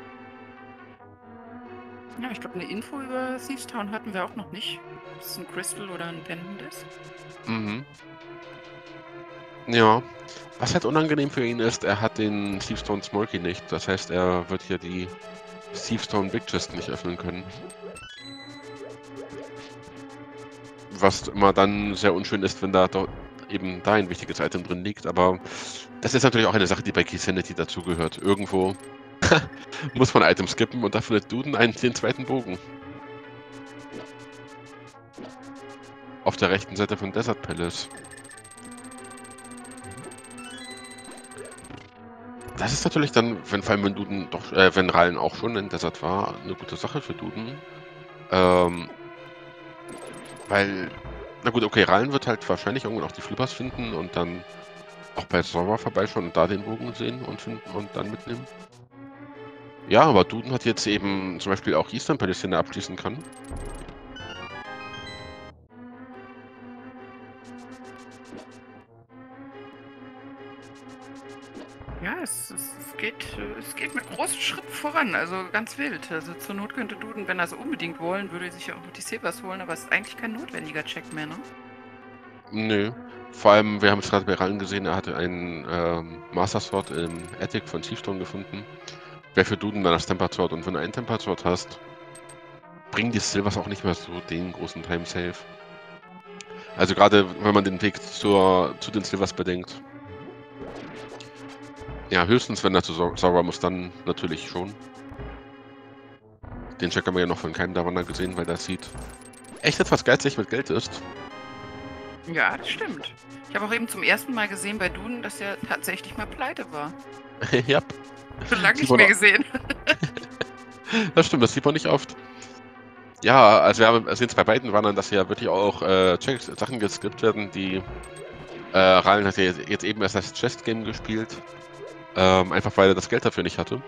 Ja, ich glaube, eine Info über Thieves Town hatten wir auch noch nicht. Ob es ein Crystal oder ein Pendant ist. Mhm. Ja. Was halt unangenehm für ihn ist, er hat den Thiefstone Smolky nicht. Das heißt, er wird hier die Thiefstone Big Chest nicht öffnen können. Was immer dann sehr unschön ist, wenn da dort eben da ein wichtiges Item drin liegt. Aber das ist natürlich auch eine Sache, die bei Key Sanity dazugehört. Irgendwo muss man Items skippen und da findet Duden den zweiten Bogen. Auf der rechten Seite von Desert Palace. Das ist natürlich dann, vor allem wenn Duden doch, wenn Rallen auch schon in Desert war, eine gute Sache für Duden. Weil, na gut, okay, Rallen wird halt wahrscheinlich irgendwann auch die Flippers finden und dann auch bei Sora vorbeischauen und da den Bogen sehen und finden und dann mitnehmen. Ja, aber Duden hat jetzt eben zum Beispiel auch Eastern Palace, den er abschließen kann. Ja, es geht mit großen Schritten voran, also ganz wild. Also zur Not könnte Duden, wenn er es unbedingt wollen, würde er sich ja auch noch die Silvers holen, aber es ist eigentlich kein notwendiger Check mehr, ne? Nö. Vor allem, wir haben es gerade bei Rallen gesehen, er hatte einen Master Sword im Attic von Thiefstone gefunden. Wäre für Duden dann das Tempered Sword und wenn du einen Tempered Sword hast, bringen die Silvers auch nicht mehr so den großen Time Save. Also gerade wenn man den Weg zu den Silvers bedenkt. Ja, höchstens wenn er zu Sora muss, dann natürlich schon. Den Check haben wir ja noch von keinem der Wanderer gesehen, weil das sieht echt etwas geizig mit Geld ist. Ja, das stimmt. Ich habe auch eben zum ersten Mal gesehen bei Duden, dass er tatsächlich mal pleite war. Ja, Schon lange sieht nicht man mehr auch. gesehen. Das stimmt, das sieht man nicht oft. Ja, also wir sehen es bei beiden Wandern, dass ja wirklich auch Sachen geskippt werden, die Rallen hat ja jetzt eben erst das Chest-Game gespielt. Einfach weil er das Geld dafür nicht hatte.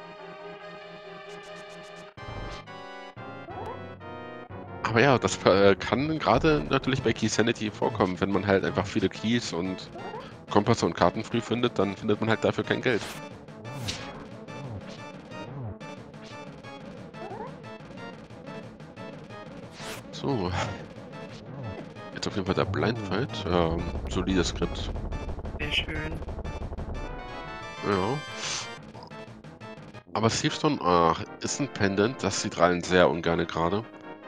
Aber ja, das kann gerade natürlich bei Key Sanity vorkommen. Wenn man halt einfach viele Keys und Kompasse und Karten früh findet, dann findet man halt dafür kein Geld. So. Jetzt auf jeden Fall der Blind Fight. Solides Skript. Sehr schön. Ja. Aber Thiefstone ist ein Pendant, das sieht Rallen sehr ungerne gerade.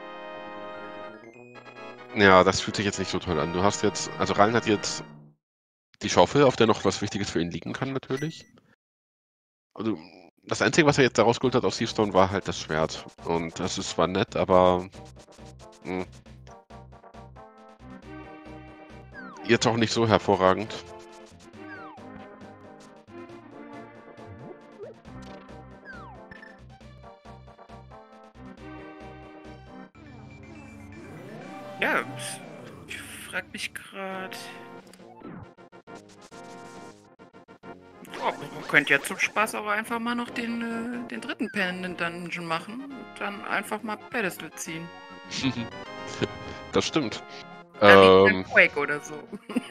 Ja, das fühlt sich jetzt nicht so toll an. Du hast jetzt, also Rallen hat jetzt die Schaufel, auf der noch was Wichtiges für ihn liegen kann, natürlich. Also, das Einzige, was er jetzt daraus geholt hat aus Thiefstone, war halt das Schwert. Und das ist zwar nett, aber jetzt auch nicht so hervorragend. Ja, ich frage mich gerade. Oh, man könnte ja zum Spaß auch einfach mal noch den dritten Pendant Dungeon machen und dann einfach mal Pedestal ziehen. Das stimmt. Ja, wie beim Quake oder so.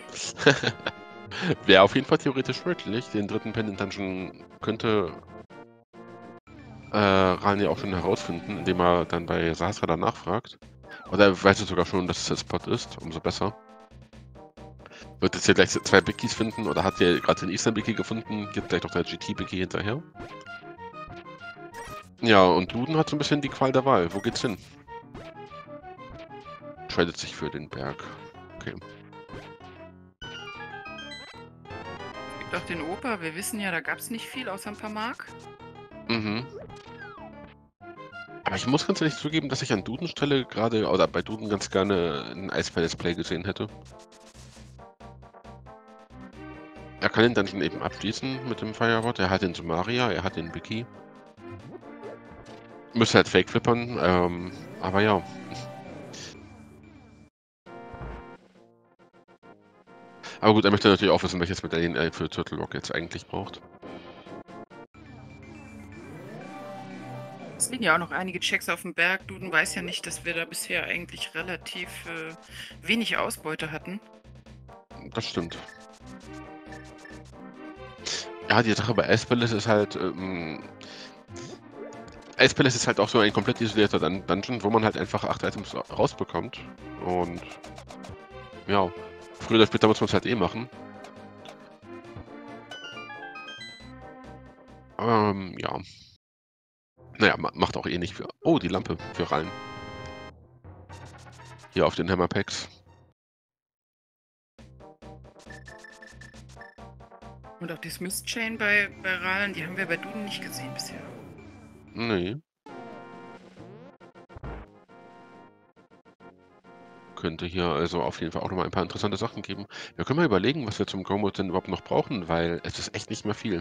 Wäre auf jeden Fall theoretisch möglich. Den dritten Pendant Dungeon könnte Rani auch schon herausfinden, indem er dann bei Sasra danach fragt. Oder er weiß es sogar schon, dass es der Spot ist, umso besser. Wird jetzt hier gleich 2 Biggies finden oder hat er gerade den Eastern Biggie gefunden, gibt gleich noch der GT Biggie hinterher. Ja, und Duden hat so ein bisschen die Qual der Wahl. Wo geht's hin? Entscheidet sich für den Berg. Okay. Gibt auch den Opa, wir wissen ja, da gab es nicht viel außer ein paar Mark. Mhm. Aber ich muss ganz ehrlich zugeben, dass ich an Dudens Stelle gerade, oder bei Duden ganz gerne ein Ice Palace Play gesehen hätte. Er kann den Dungeon eben abschließen mit dem Fireward. Er hat den Sumaria, er hat den Wiki. Müsste halt Fake flippern, aber ja. Aber gut, er möchte natürlich auch wissen, welches Medaillen er für Turtle Rock jetzt eigentlich braucht. Es liegen ja auch noch einige Checks auf dem Berg. Duden weiß ja nicht, dass wir da bisher eigentlich relativ wenig Ausbeute hatten. Das stimmt. Ja, die Sache bei Ice Palace ist halt, Ice Palace ist halt auch so ein komplett isolierter Dungeon, wo man halt einfach 8 Items rausbekommt. Und ja, früher oder später muss man es halt eh machen. Ja. Naja, macht auch eh nicht für... Oh, die Lampe für Rallen. Hier auf den Hammerpacks. Und auch die Smith Chain bei Ralen, die haben wir bei Duden nicht gesehen bisher. Nee. Könnte hier also auf jeden Fall auch noch mal ein paar interessante Sachen geben. Wir können mal überlegen, was wir zum Go-Mode denn überhaupt noch brauchen, weil es ist echt nicht mehr viel.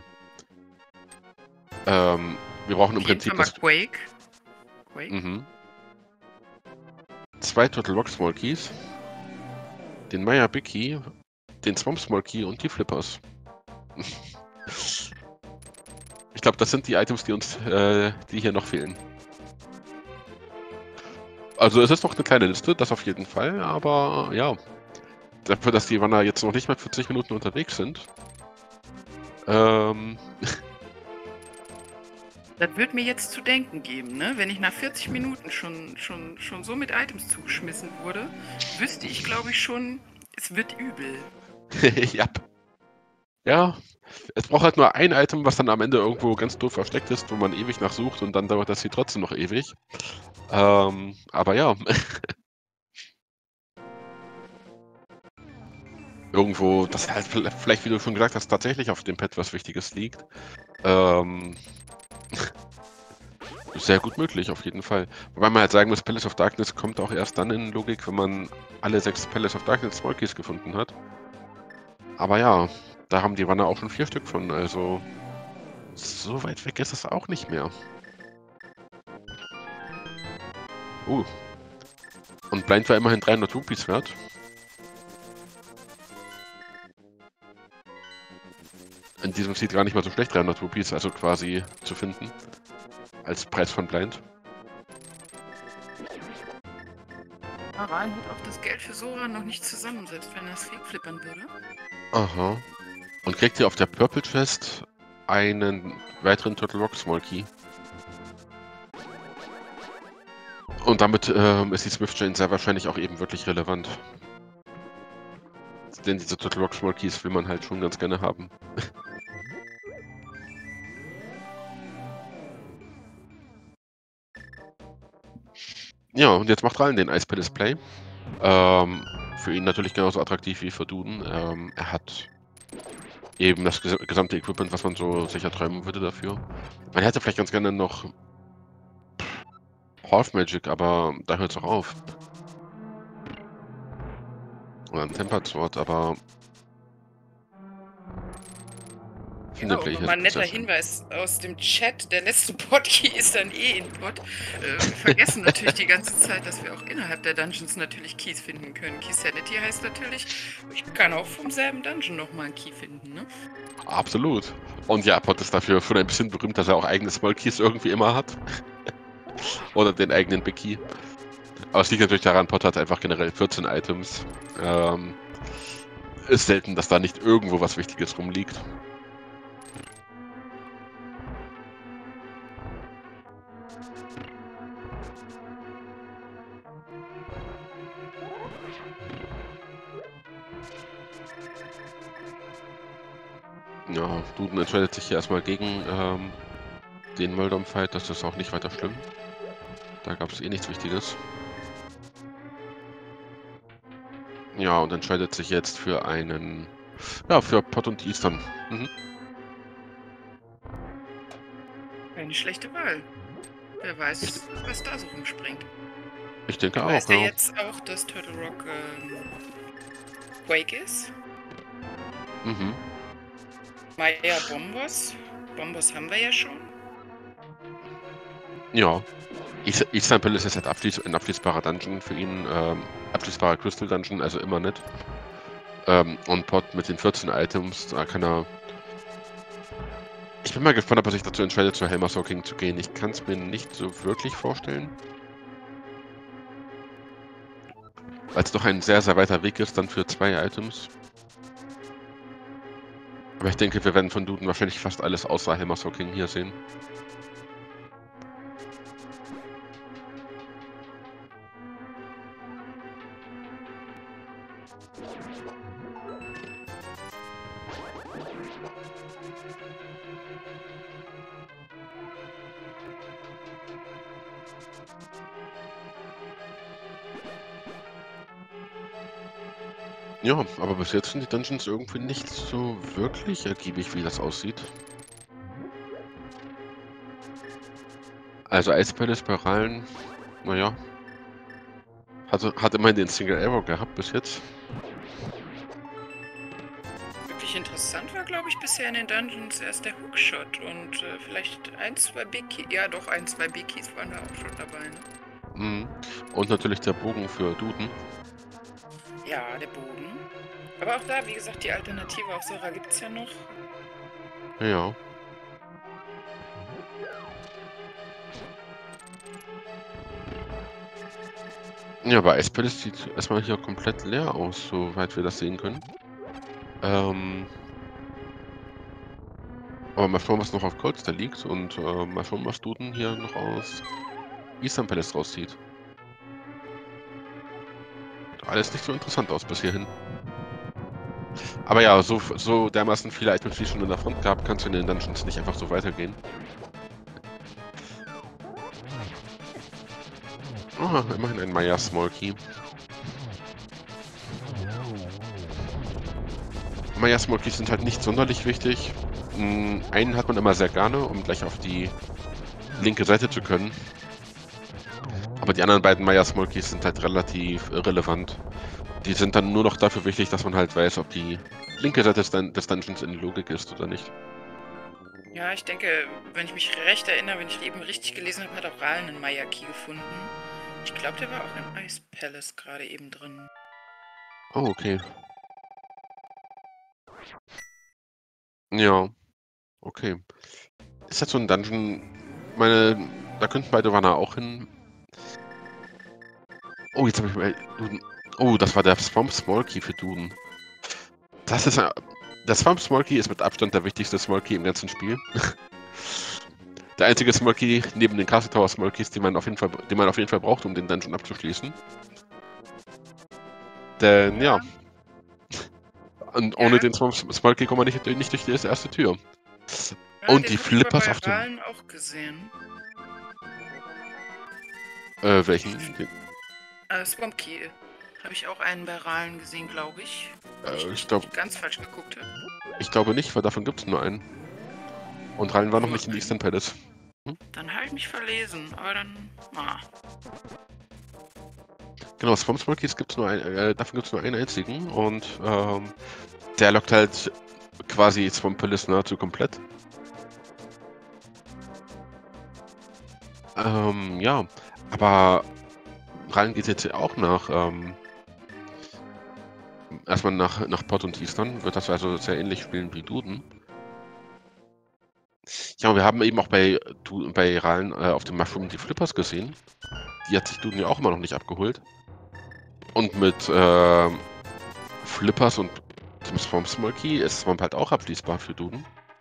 Wir brauchen im Auf jeden Prinzip Fall mal das... Quake. Mhm. 2 Total Rock Small Keys, den Maya Big Key, den Swamp Small Key und die Flippers. Ich glaube, das sind die Items, die hier noch fehlen. Also es ist noch eine kleine Liste, das auf jeden Fall, aber ja, dafür, dass die Wanner jetzt noch nicht mal 40 Minuten unterwegs sind. Das wird mir jetzt zu denken geben, ne? Wenn ich nach 40 Minuten schon so mit Items zugeschmissen wurde, wüsste ich, glaube ich, schon, es wird übel. Ja. Ja, es braucht halt nur ein Item, was dann am Ende irgendwo ganz doof versteckt ist, wo man ewig nachsucht und dann dauert das hier trotzdem noch ewig. Aber ja. Irgendwo, das halt vielleicht, wie du schon gesagt hast, tatsächlich auf dem Pad was Wichtiges liegt. Sehr gut möglich, auf jeden Fall. Wobei man halt sagen muss, Palace of Darkness kommt auch erst dann in Logik, wenn man alle 6 Palace of Darkness Small Keys gefunden hat. Aber ja, da haben die Wanner auch schon 4 Stück von, also so weit weg ist es auch nicht mehr. Und Blind war immerhin 300 Rupees wert. In diesem sieht gar nicht mal so schlecht, 300 Rupees, also quasi zu finden. Als Preis von Blind. Ralen hat auch das Geld für Sora noch nicht zusammen, selbst wenn er es flippern würde. Aha. Und kriegt ihr auf der Purple Chest einen weiteren Turtle Rock Small Key. Und damit ist die Swift Chain sehr wahrscheinlich auch eben wirklich relevant. Denn diese Turtle Rock Small Keys will man halt schon ganz gerne haben. Ja, und jetzt macht Rallen den Ice Palace Play. Für ihn natürlich genauso attraktiv wie für Duden. Er hat eben das gesamte Equipment, was man so sicher träumen würde dafür. Man hätte vielleicht ganz gerne noch Half Magic, aber da hört es auch auf. Oder ein Tempered Sword, aber... Ja, und mal ein netter Hinweis aus dem Chat, der letzte Pod-Key ist dann eh in Pod. Wir vergessen natürlich die ganze Zeit, dass wir auch innerhalb der Dungeons natürlich Keys finden können. Key Sanity heißt natürlich, ich kann auch vom selben Dungeon nochmal einen Key finden, ne? Absolut. Und ja, Pod ist dafür schon ein bisschen berühmt, dass er auch eigene Small Keys irgendwie immer hat. Oder den eigenen Big Key. Aber es liegt natürlich daran, Pod hat einfach generell 14 Items. Ist selten, dass da nicht irgendwo was Wichtiges rumliegt. Ja, Duden entscheidet sich hier erstmal gegen den Moldom-Fight. Das ist auch nicht weiter schlimm. Da gab es eh nichts Wichtiges. Ja, und entscheidet sich jetzt für einen... Ja, für Pot und Eastern. Mhm. Keine schlechte Wahl. Wer weiß, was da so rumspringt. Ich denke auch, weiß ja. Jetzt auch, dass Turtle Rock Quake ist. Mhm. Maya Bombos. Bombos haben wir ja schon. Ja. Eastern Palace ist halt ein abschließbarer Dungeon für ihn. Abschließbarer Crystal Dungeon, also immer nett. Und Pot mit den 14 Items, da kann er... Ich bin mal gespannt, ob er sich dazu entscheidet, zu Helmer Soaking zu gehen. Ich kann es mir nicht so wirklich vorstellen. Weil es doch ein sehr, sehr weiter Weg ist, dann für 2 Items. Aber ich denke, wir werden von Duden wahrscheinlich fast alles außer Helmer Soaking hier sehen. Ja, aber bis jetzt sind die Dungeons irgendwie nicht so wirklich ergiebig, wie das aussieht. Also Ice Palace bei Rallen, naja, hat immerhin den Single Error gehabt bis jetzt. Wirklich interessant war, glaube ich, bisher in den Dungeons erst der Hookshot und vielleicht ein, zwei Big Keys. Ja, doch, ein, zwei Big Keys waren da auch schon dabei, ne? Mhm. Und natürlich der Bogen für Duden. Ja, der Bogen. Aber auch da, wie gesagt, die Alternative auf Sora gibt es ja noch. Ja. Ja, aber Ice Palace sieht erstmal hier komplett leer aus, soweit wir das sehen können. Aber mal schauen, was noch auf Coldster liegt und mal schauen, was Duden hier noch aus Eastern Palace rauszieht. Alles nicht so interessant aus bis hierhin. Aber ja, so dermaßen viele Items, wie es schon in der Front gab, kannst du in den Dungeons nicht einfach so weitergehen. Oh, immerhin ein Maya Small Key. Maya Small Keys sind halt nicht sonderlich wichtig. Einen hat man immer sehr gerne, um gleich auf die linke Seite zu können. Aber die anderen beiden Maya Small Keys sind halt relativ irrelevant. Die sind dann nur noch dafür wichtig, dass man halt weiß, ob die linke Seite des Dungeons in Logik ist oder nicht. Ja, ich denke, wenn ich mich recht erinnere, wenn ich eben richtig gelesen habe, hat auch Ralen einen Maya Key gefunden. Ich glaube, der war auch im Ice Palace gerade eben drin. Oh, okay. Ja, okay. Ist das so ein Dungeon? Meine, da könnten beide Wanner auch hin. Oh, jetzt habe ich mal Duden. Oh, das war der Swamp Small Key für Duden. Das ist der Swamp Small Key ist mit Abstand der wichtigste Small Key im ganzen Spiel. Der einzige Small Key neben den Castle Tower Small Keys, den man auf jeden Fall braucht, um den Dungeon abzuschließen. Denn ja. Und ohne den Small Key kommt man nicht durch die erste Tür. Ja, Und den die habe ich aber Flippers bei auf dem. Ralen auch gesehen. Welchen? Swamp Key. Habe ich auch einen bei Ralen gesehen, glaube ich. Ich glaube. Nicht ganz falsch geguckt habe. Ich glaube nicht, weil davon gibt es nur einen. Und Rallen war noch nicht in Eastern Palace. Dann habe ich mich verlesen, aber dann. Genau, Swamp Small Keys gibt's nur davon gibt es nur einen einzigen. Und der lockt halt quasi Swamp Palace nahezu komplett. Ja, aber Rallen geht jetzt auch erstmal nach Pot und Eastern, wird das also sehr ähnlich spielen wie Duden. Ja, wir haben eben auch bei Rallen auf dem Mushroom die Flippers gesehen. Die hat sich Duden ja auch immer noch nicht abgeholt. Und mit Flippers und dem Swamp Small Key ist Swamp halt auch abschließbar für Duden.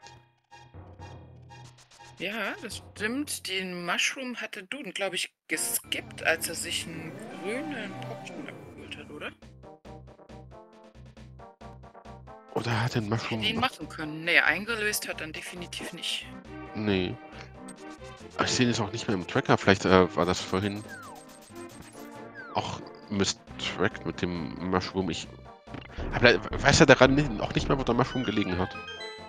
Ja, das stimmt. Den Mushroom hatte Duden, glaube ich, geskippt, als er sich einen grünen Popcorn abgeholt hat, oder? Oder hat den Mushroom... Den machen können. Nee, eingelöst hat dann definitiv nicht. Nee. Ich sehe das auch nicht mehr im Tracker. Vielleicht war das vorhin auch mistrackt mit dem Mushroom. Ich weiß ja daran auch nicht mehr, wo der Mushroom gelegen hat.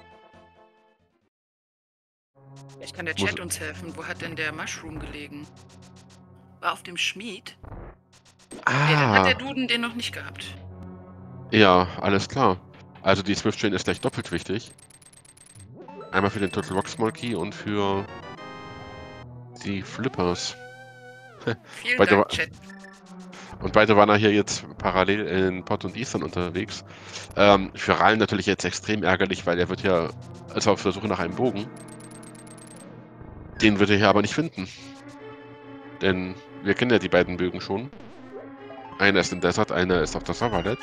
Vielleicht kann der Chat uns helfen. Wo hat denn der Mushroom gelegen? War auf dem Schmied? Nee, dann hat der Duden den noch nicht gehabt. Ja, alles klar. Also die Swift Chain ist gleich doppelt wichtig. Einmal für den Total Rock Small Key und für die Flippers. Vielen Dank, Chat. Und beide waren ja hier jetzt parallel in Pot und Eastern unterwegs. Für Rallen natürlich jetzt extrem ärgerlich, weil er wird ja also auf der Suche nach einem Bogen. Den wird er hier aber nicht finden. Denn wir kennen ja die beiden Bögen schon. Einer ist im Desert, einer ist auf der Server Ledge.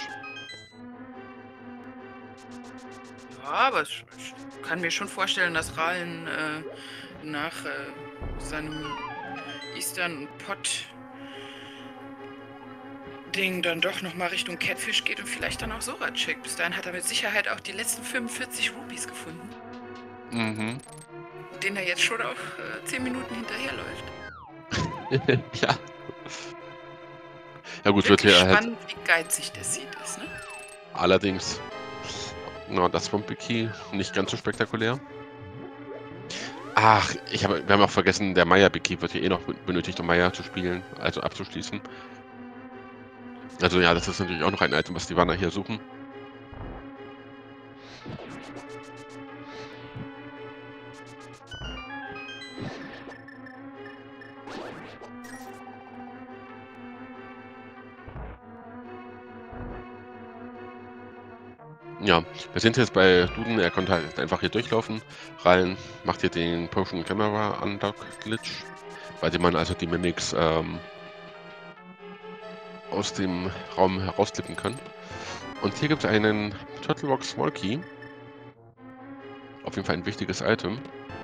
Ja, aber ich kann mir schon vorstellen, dass Ralen nach seinem Eastern Pot Ding dann doch nochmal Richtung Catfish geht und vielleicht dann auch Sora checkt. Bis dahin hat er mit Sicherheit auch die letzten 45 Rupees gefunden, Mhm. denen er jetzt schon auch 10 Minuten hinterherläuft. Ja. Ja gut, wird Wirklich hier halt spannend, wie geizig der Seed ist, ne? allerdings, na, das Swamp Key nicht ganz so spektakulär. Ach, wir haben auch vergessen, der Maya Key wird hier eh noch benötigt, um Maya zu spielen, also abzuschließen. Also ja, das ist natürlich auch noch ein Item, was die Wanner hier suchen. Ja, wir sind jetzt bei Duden, er konnte halt einfach hier durchlaufen. Rallen macht hier den Potion Camera Unlock Glitch, bei dem man also die Mimics aus dem Raum herausklippen kann. Und hier gibt es einen Turtle Rock Small Key. Auf jeden Fall ein wichtiges Item.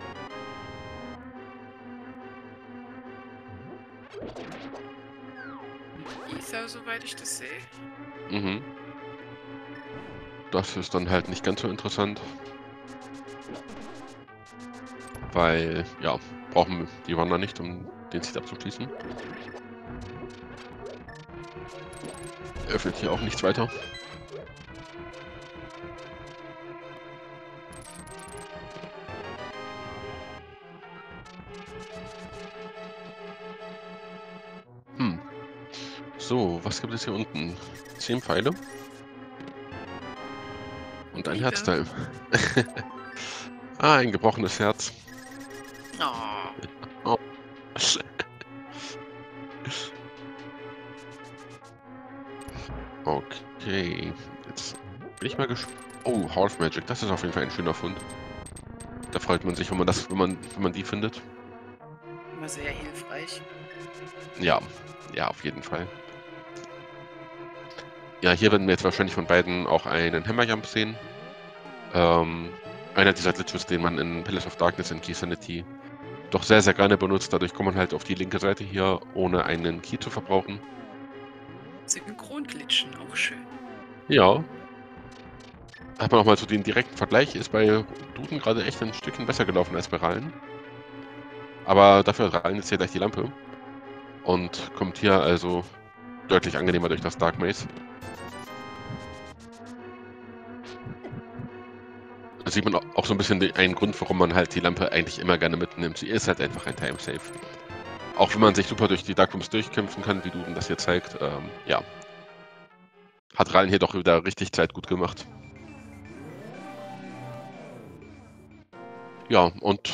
Ether, soweit ich das sehe. Mhm. Das ist dann halt nicht ganz so interessant. Weil, ja, brauchen die Wanner nicht, um den Seed abzuschließen. Öffnet hier auch nichts weiter. So, was gibt es hier unten? 10 Pfeile. Und ein Liebe. Herzteil. Ah, ein gebrochenes Herz. Oh. Oh. Okay, jetzt bin ich mal gespannt. Oh, Half Magic, das ist auf jeden Fall ein schöner Fund. Da freut man sich, wenn man die findet. Immer sehr hilfreich. Ja, ja, auf jeden Fall. Ja, hier werden wir jetzt wahrscheinlich von beiden auch einen Hammerjump sehen. Einer dieser Glitches, den man in Palace of Darkness in Key Sanity doch sehr, sehr gerne benutzt. Dadurch kommt man halt auf die linke Seite hier, ohne einen Key zu verbrauchen. Synchronglitschen, auch schön. Ja. Hat man auch mal so den direkten Vergleich, ist bei Duden gerade echt ein Stückchen besser gelaufen als bei Rallen. Aber dafür hat Rallen jetzt hier gleich die Lampe. Und kommt hier also deutlich angenehmer durch das Dark Maze. Da sieht man auch so ein bisschen einen Grund, warum man halt die Lampe eigentlich immer gerne mitnimmt. Sie ist halt einfach ein Time-Safe. Auch wenn man sich super durch die Dark Rooms durchkämpfen kann, wie Duden das hier zeigt, ja. Hat Rallen hier doch wieder richtig Zeit gut gemacht. Ja, und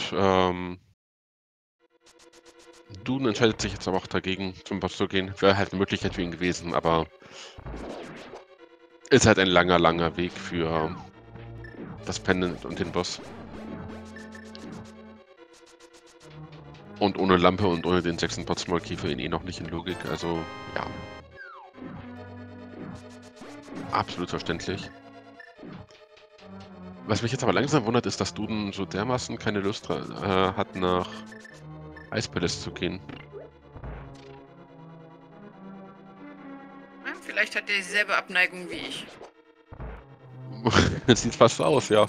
Duden entscheidet sich jetzt aber auch dagegen, zum Boss zu gehen. Wäre halt eine Möglichkeit für ihn gewesen, aber ist halt ein langer, langer Weg für das Pendant und den Boss. Und ohne Lampe und ohne den 6-Pot Small Key für ihn eh noch nicht in Logik, also ja. Absolut verständlich. Was mich jetzt aber langsam wundert, ist, dass Duden so dermaßen keine Lust hat, nach Ice Palace zu gehen. Ja, vielleicht hat er dieselbe Abneigung wie ich. Das sieht fast so aus, ja.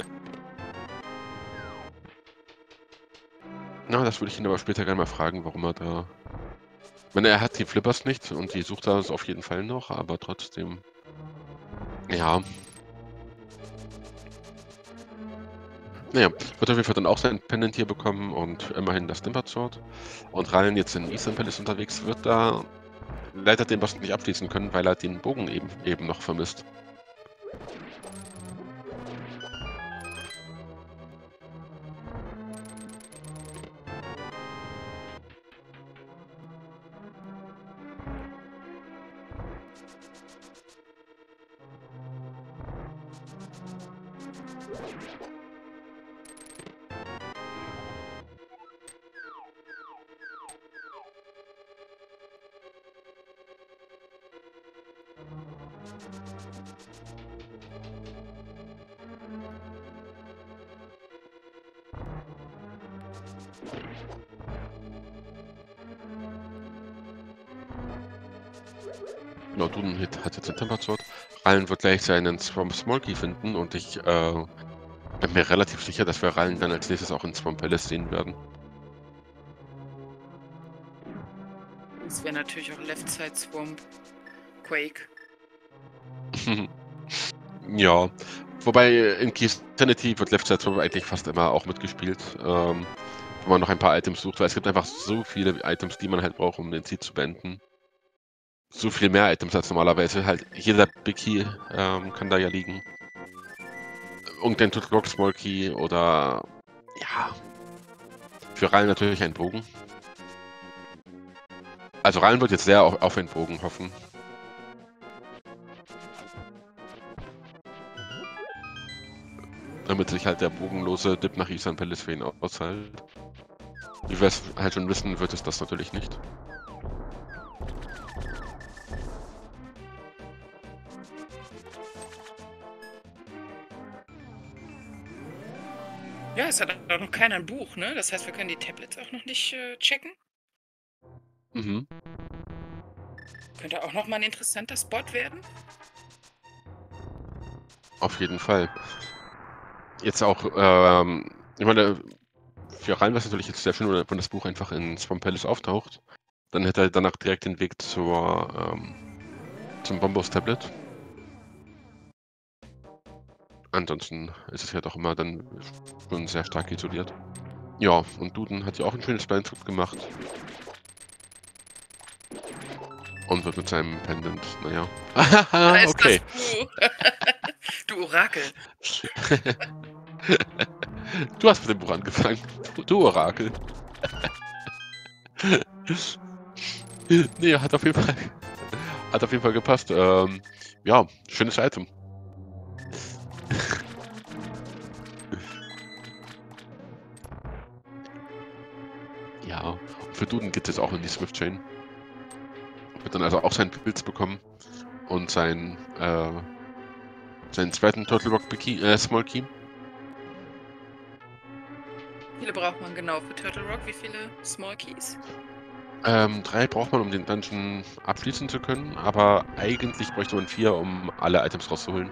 Na, das würde ich ihn aber später gerne mal fragen, warum er da... Ich meine, er hat die Flippers nicht und die sucht er auf jeden Fall noch, aber trotzdem... Ja. Naja, wird auf jeden Fall dann auch sein Pendant hier bekommen und immerhin das Dimper Sword. Und Rallen jetzt in Eastern Palace unterwegs, wird da leider den Boss nicht abschließen können, weil er den Bogen eben noch vermisst. Genau, Duden hat jetzt den Tempered. Rallen wird gleich seinen Swamp Smolky finden und ich bin mir relativ sicher, dass wir Rallen dann als nächstes auch in Swamp Palace sehen werden. Das wäre natürlich auch Left Side Swamp. Quake. Ja, wobei in Keys Sanity wird Left Side Swamp eigentlich fast immer auch mitgespielt, wenn man noch ein paar Items sucht, weil es gibt einfach so viele Items, die man halt braucht, um den Seed zu beenden. So viel mehr Items als normalerweise. Halt, jeder Big Key kann da ja liegen. Irgendein Total Rock Small Key oder ja. Für Rallen natürlich ein Bogen. Also Rallen wird jetzt sehr auf einen Bogen hoffen. Damit sich halt der bogenlose Dip nach Eastern Palace für ihn aushält. Wie wir es halt schon wissen, wird es das natürlich nicht. Ja, es hat auch noch keiner ein Buch, ne? Das heißt, wir können die Tablets auch noch nicht checken. Mhm. Könnte auch noch mal ein interessanter Spot werden. Auf jeden Fall. Jetzt auch, ich meine, für Rallen wäre es natürlich jetzt sehr schön, wenn das Buch einfach in Swamp Palace auftaucht. Dann hätte er danach direkt den Weg zum Bombos Tablet. Ansonsten ist es ja doch immer dann schon sehr stark isoliert. Ja, und Duden hat ja auch ein schönes Blindfoot gemacht. Und wird mit seinem Pendant, naja. Da ist Okay. das Buch. Du Orakel. Du hast mit dem Buch angefangen. Du Orakel. Nee, hat auf jeden Fall gepasst. Ja, schönes Item. Ja, und für Duden geht es auch in die Swift Chain. Wird dann also auch seinen Pilz bekommen und seinen zweiten Turtle Rock Small Key. Wie viele braucht man genau für Turtle Rock? Wie viele Small Keys? 3 braucht man, um den Dungeon abschließen zu können, aber eigentlich bräuchte man 4, um alle Items rauszuholen.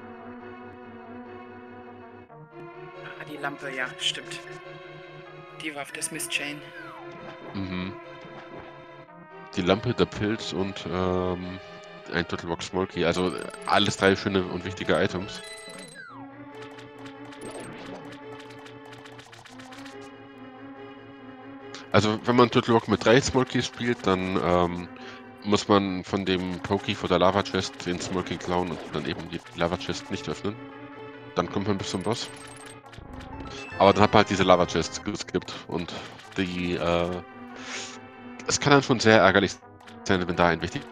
Ah, die Lampe, ja, stimmt. Die war auf der Smith Chain. Mhm. Die Lampe, der Pilz und ein Turtle Rock Small Key. Also alles 3 schöne und wichtige Items. Also wenn man Turtle Rock mit 3 Small Keys spielt, dann muss man von dem Pokey vor der Lava Chest den Small Key klauen und dann eben die Lava Chest nicht öffnen. Dann kommt man bis zum Boss. Aber dann hat man halt diese Lava Chest geskippt und die, es kann dann schon sehr ärgerlich sein, wenn da ein wichtig.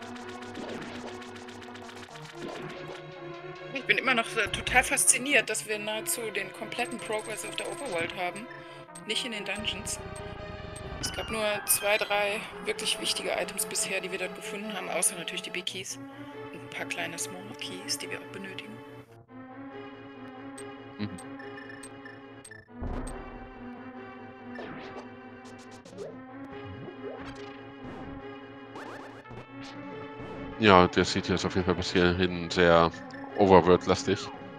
Ich bin immer noch total fasziniert, dass wir nahezu den kompletten Progress auf der Overworld haben. Nicht in den Dungeons. Es gab nur 2, 3 wirklich wichtige Items bisher, die wir dort gefunden haben, außer natürlich die Big Keys und ein paar kleine Small Keys, die wir auch benötigen. Mhm. Ja, der sieht hier ist auf jeden Fall bis hierhin sehr Overworld-lastig.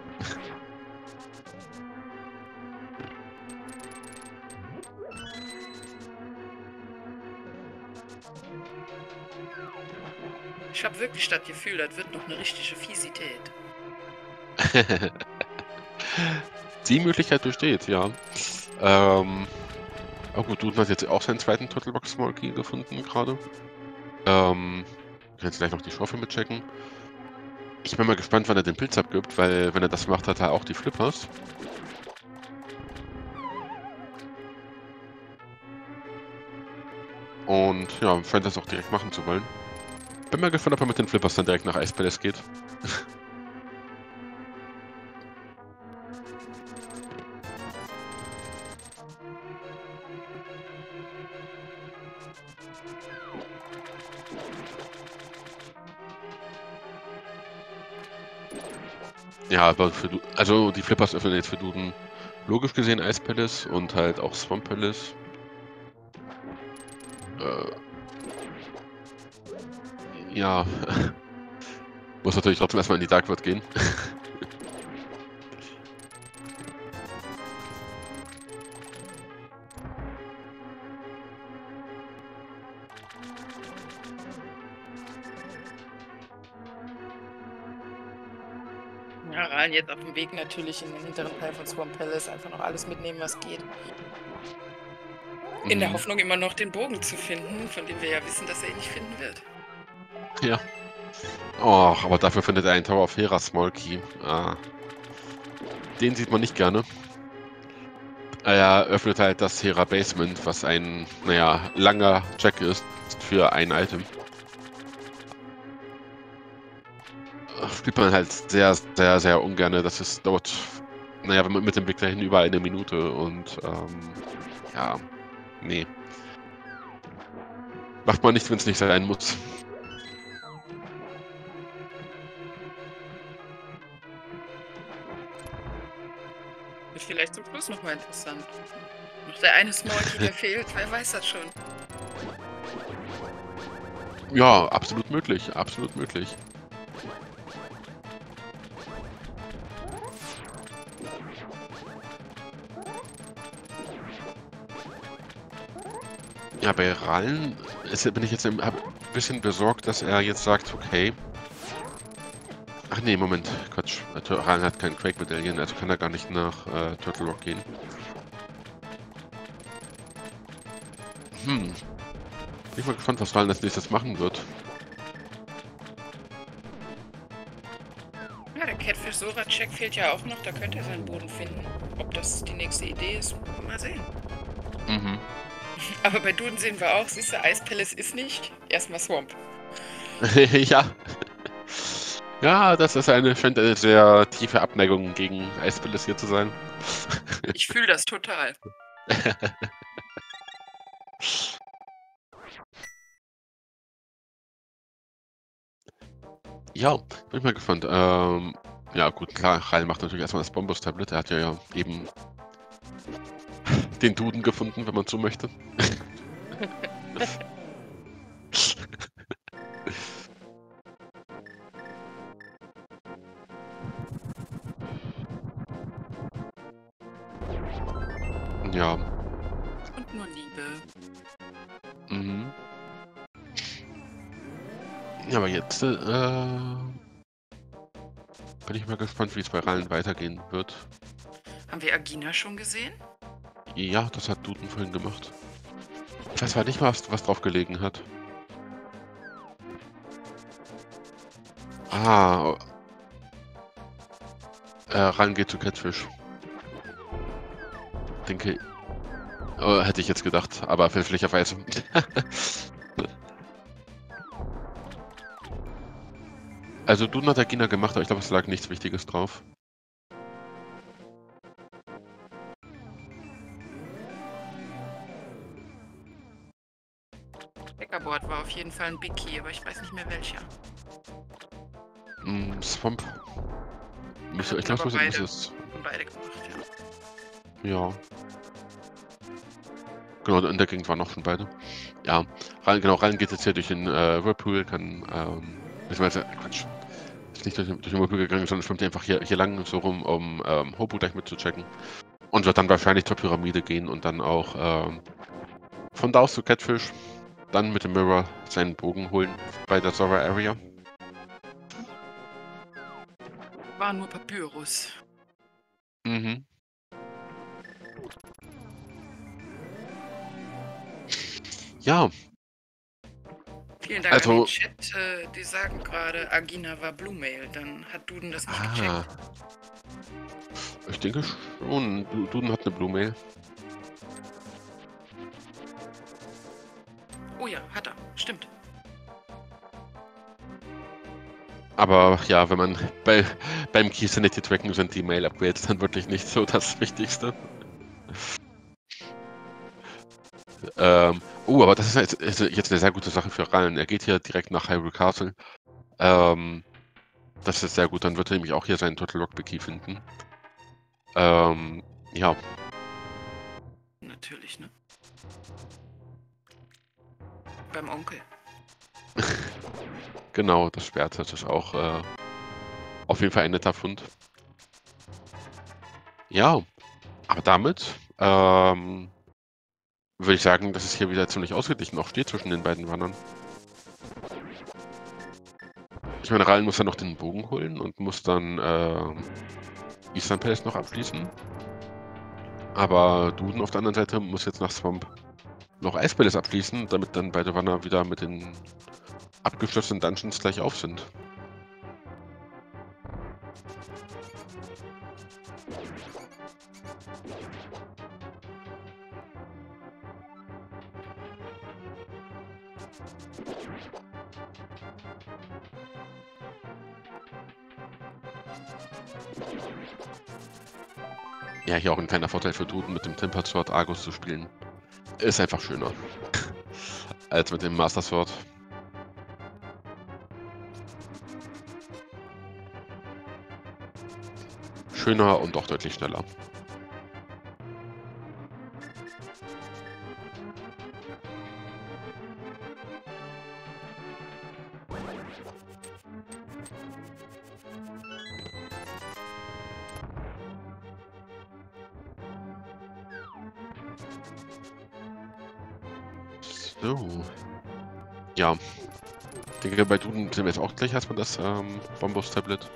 Ich habe wirklich das Gefühl, das wird noch eine richtige Fiesität. Die Möglichkeit besteht, ja. Oh gut, Duden hat jetzt auch seinen zweiten Turtle Box Small Key gefunden gerade. Ich kann jetzt gleich noch die Schaufel mitchecken. Ich bin mal gespannt, wann er den Pilz abgibt, weil wenn er das macht, hat er auch die Flippers. Und ja, scheint das auch direkt machen zu wollen. Bin mal gespannt, ob er mit den Flippers dann direkt nach Ice Palace geht. Ja, aber also die Flippers öffnen jetzt für Duden logisch gesehen Ice Palace und halt auch Swamp Palace. Ja. Muss natürlich trotzdem erstmal in die Dark World gehen. Ja, Rallen jetzt auf dem Weg natürlich in den hinteren Teil von Swamp Palace einfach noch alles mitnehmen, was geht. In der Mhm. Hoffnung, immer noch den Bogen zu finden, von dem wir ja wissen, dass er ihn nicht finden wird. Ja. Oh, aber dafür findet er einen Tower of Hera Small Key. Den sieht man nicht gerne. Er öffnet halt das Hera Basement, was ein, naja, langer Check ist für ein Item. Spielt man halt sehr, sehr, sehr ungern. Das ist, dauert, naja, wenn man mit dem Blick dahin über 1 Minute und, ja, nee. Macht man nicht, wenn es nicht sein muss. Wird vielleicht zum Schluss nochmal interessant. Noch der eine Small Key, der fehlt, wer weiß das schon. Ja, absolut möglich, absolut möglich. Ja, bei Rallen bin ich jetzt ein bisschen besorgt, dass er jetzt sagt, okay. Ach nee, Moment, Quatsch. Rallen hat keinen Quake-Medaillen, also kann er gar nicht nach Turtle Rock gehen. Bin ich mal gespannt, was Rallen als nächstes machen wird. Ja, der Catfish Sora-Check fehlt ja auch noch, da könnte er seinen Boden finden. Ob das die nächste Idee ist, mal sehen. Mhm. Aber bei Duden sehen wir auch, siehst du, Ice Palace ist nicht. Erstmal Swamp. Ja. Ja, das ist scheint eine sehr tiefe Abneigung gegen Ice Palace hier zu sein. Ich fühle das total. Ja, bin ich mal gespannt. Ja gut, klar, Rallen macht natürlich erstmal das Bombus-Tablet. Er hat ja eben den Duden gefunden, wenn man so möchte. Ja. Und nur Liebe. Mhm. Ja, aber jetzt bin ich mal gespannt, wie es bei Rallen weitergehen wird. Haben wir Agina schon gesehen? Ja, das hat Duden vorhin gemacht. Ich weiß zwar nicht mal, was drauf gelegen hat. Ah, Rallen geht zu Catfish. Denke, hätte ich jetzt gedacht, aber fälschlicherweise. Also Duden hat Agina gemacht, aber ich glaube, es lag nichts Wichtiges drauf. Checkerboard war auf jeden Fall ein Big Key, aber ich weiß nicht mehr welcher. Swamp. Ich Hatten glaube, aber so beide, ist haben beide gemacht, ja. ja. Genau, in der Gegend waren auch schon beide. Ja, Rallen geht jetzt hier durch den Whirlpool, kann, beziehungsweise, Quatsch, ist nicht durch den Whirlpool gegangen, sondern schwimmt einfach hier lang so rum, um Hopu gleich mitzuchecken. Und wird dann wahrscheinlich zur Pyramide gehen und dann auch von da aus zu Catfish. Dann mit dem Mirror seinen Bogen holen bei der Zora Area. War nur Papyrus. Mhm. Ja, Vielen Dank an den also, Chat. Die sagen gerade, Agina war Blue Mail. Dann hat Duden das nicht gecheckt. ich denke schon. Duden hat eine Blue Mail. Oh ja, hat er. Stimmt. Aber ja, wenn man beim Key Sanity tracken sind die Mail-Upgrades dann wirklich nicht so das Wichtigste. Aber das ist jetzt eine sehr gute Sache für Rallen. Er geht hier direkt nach Hyrule Castle. Das ist sehr gut, dann wird er nämlich auch hier seinen Total Lock Key finden. Ja. Natürlich, ne? Beim Onkel. Genau, das Schwert, das ist auch auf jeden Fall ein netter Fund. Ja, aber damit würde ich sagen, dass es hier wieder ziemlich ausgeglichen auch steht zwischen den beiden Wandern. Ich meine, Rallen muss ja noch den Bogen holen und muss dann Eastern Palace noch abschließen. Aber Duden auf der anderen Seite muss jetzt nach Swamp noch Ice Palace abschließen, damit dann beide Wanner wieder mit den abgeschlossenen Dungeons gleich auf sind. Ja, hier auch ein kleiner Vorteil für Duden, mit dem Tempered Sword Argus zu spielen. Ist einfach schöner. Als mit dem Master Sword. Schöner und auch deutlich schneller. So. Ja. Ich denke, bei Duden sehen wir jetzt auch gleich erstmal das Bombos-Tablet.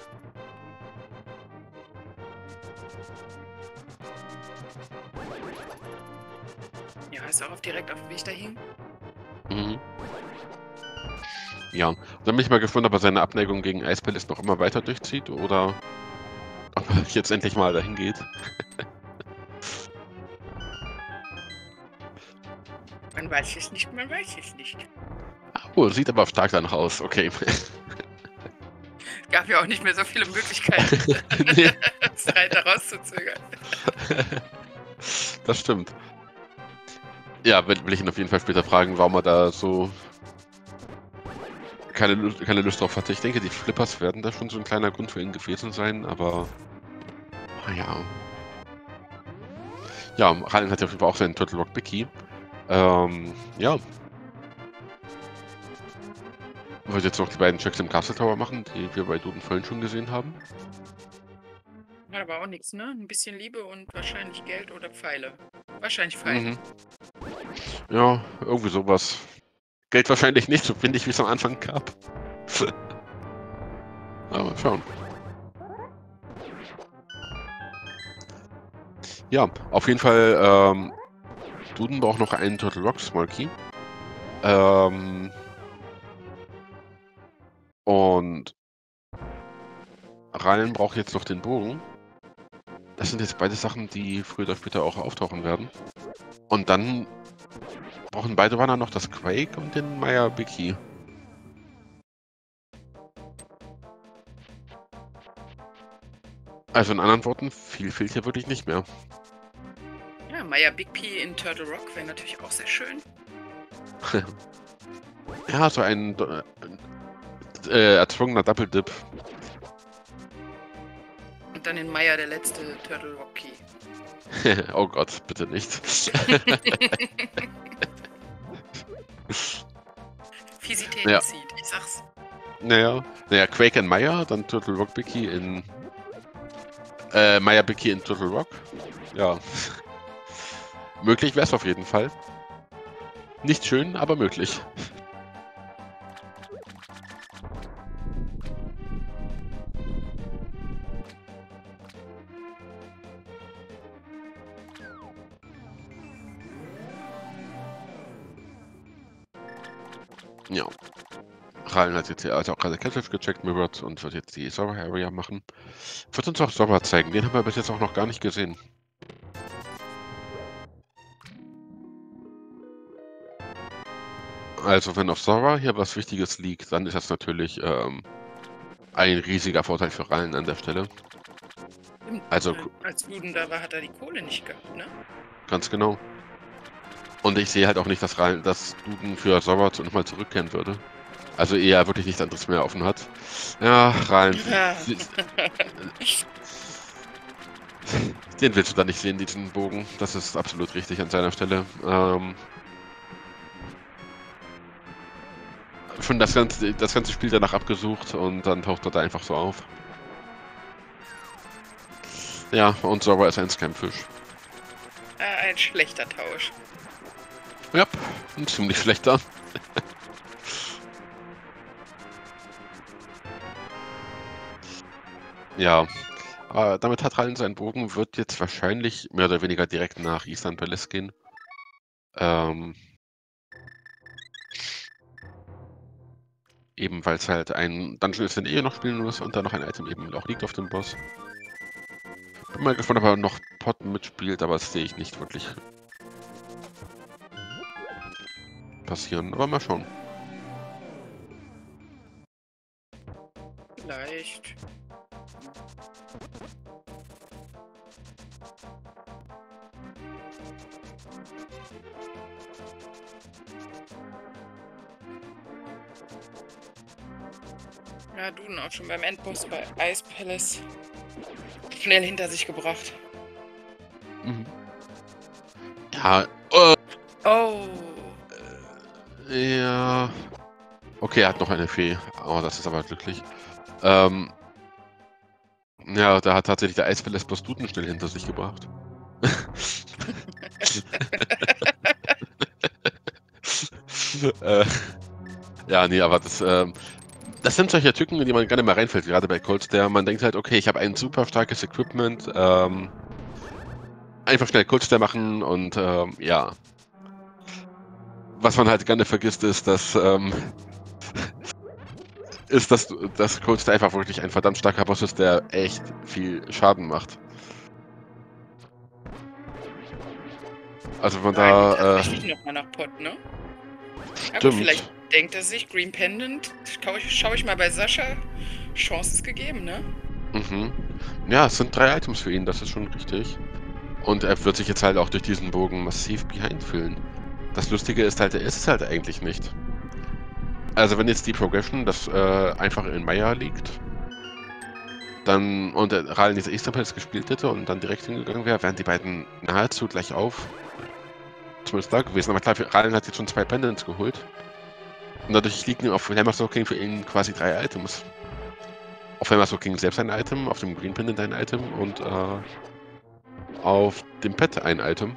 Ja, ist auch direkt auf dem Weg dahin. Mhm. Ja, dann bin ich mal gespannt, ob er seine Abneigung gegen Ice Palace noch immer weiter durchzieht oder ob er jetzt endlich mal dahin geht. Man weiß es nicht, man weiß es nicht. Oh, sieht aber stark danach aus, okay. Gab ja auch nicht mehr so viele Möglichkeiten, Nee, das Reiter rauszuzögern. das stimmt. Ja, will ich ihn auf jeden Fall später fragen, warum er da so keine Lust drauf hatte. Ich denke, die Flippers werden da schon so ein kleiner Grund für ihn gewesen sein, aber ja. Ja, Rallen hat ja auf jeden Fall auch seinen Turtle Rock Bicky. Ja. Wir jetzt noch die beiden Checks im Castle Tower machen, die wir bei Duden vorhin schon gesehen haben. Hat aber auch nichts, ne? Ein bisschen Liebe und wahrscheinlich Geld oder Pfeile. Wahrscheinlich Pfeile. Mhm. Ja, irgendwie sowas. Geld wahrscheinlich nicht, so finde ich, wie es am Anfang gab. Aber mal schauen. Ja, auf jeden Fall, Duden braucht noch einen Turtle Rock Small Key. Und Rallen braucht jetzt noch den Bogen. Das sind jetzt beide Sachen, die früher oder später auch auftauchen werden. Und dann brauchen beide Wanner noch das Quake und den Maya Bicky. Also in anderen Worten, viel fehlt hier wirklich nicht mehr. Ja, Maya Big P in Turtle Rock wäre natürlich auch sehr schön. Ja, so ein erzwungener Double Dip. Und dann in Maya der letzte Turtle Rock Key. Oh Gott, bitte nicht. Fiesitäten Ja. zieht, ich sag's. Naja, Quake in Maya, dann Turtle Rock Bicky in Maya Bicky in Turtle Rock. Ja. Möglich wäre es auf jeden Fall. Nicht schön, aber möglich. Ja. Rallen hat jetzt also auch gerade Catfish gecheckt, Mirrored, und wird jetzt die Server Area machen. Wird uns auch Server zeigen, den haben wir bis jetzt auch noch gar nicht gesehen. Also wenn auf Server hier was Wichtiges liegt, dann ist das natürlich ein riesiger Vorteil für Rallen an der Stelle. Also Als Duden da war, hat er die Kohle nicht gehabt, ne? ganz genau. Und ich sehe halt auch nicht, dass Duden für Server nochmal zurückkehren würde. Also eher wirklich nichts anderes mehr offen hat. Ja, Rallen. Ja. Den willst du da nicht sehen, diesen Bogen. Das ist absolut richtig an seiner Stelle. schon das ganze Spiel danach abgesucht und dann taucht er da einfach so auf. Ja, und Zora ist ein Scamfisch. Ein schlechter Tausch. Ja, ein ziemlich schlechter. Ja, damit hat Rallen seinen Bogen, wird jetzt wahrscheinlich mehr oder weniger direkt nach Eastern Palace gehen. Eben weil es halt ein Dungeon ist, den ihr noch spielen muss und dann noch ein Item eben auch liegt auf dem Boss. Bin mal gespannt, ob er noch Pot mitspielt, aber das sehe ich nicht wirklich passieren. Aber mal schauen. Vielleicht. Ja, Duden auch schon beim Endboss bei Ice Palace schnell hinter sich gebracht. Mhm. Ja, Oh. ja. Okay, er hat noch eine Fee. Oh, das ist aber glücklich. Ja, da hat tatsächlich der Ice Palace Boss Duden schnell hinter sich gebracht. Ja, nee, aber das sind solche Tücken, in die man gerne mal reinfällt, gerade bei Cold Stare. Man denkt halt, okay, ich habe ein super starkes Equipment, einfach schnell Cold Stare machen und ja. Was man halt gerne vergisst, ist, dass Cold Stare einfach wirklich ein verdammt starker Boss ist, der echt viel Schaden macht. Also wenn man da tatsächlich noch mal nach Pot, ne? stimmt. Aber vielleicht denkt er sich, Green Pendant, schau ich mal bei Sascha, Chance ist gegeben, ne? Mhm. Ja, es sind 3 Items für ihn, das ist schon richtig. Und er wird sich jetzt halt auch durch diesen Bogen massiv behind fühlen. Das Lustige ist halt, er ist es halt eigentlich nicht. Also wenn jetzt die Progression, das einfach in Maya liegt, dann und Rallen diese Eastern Palace gespielt hätte und dann direkt hingegangen wäre, wären die beiden nahezu gleich auf. Zumindest da gewesen. Aber klar, Rallen hat jetzt schon 2 Pendants geholt. Und dadurch liegen auf Hammerstone King für ihn quasi 3 Items. Auf Hammerstone King selbst ein Item, auf dem Green Pendant ein Item und auf dem Pet ein Item.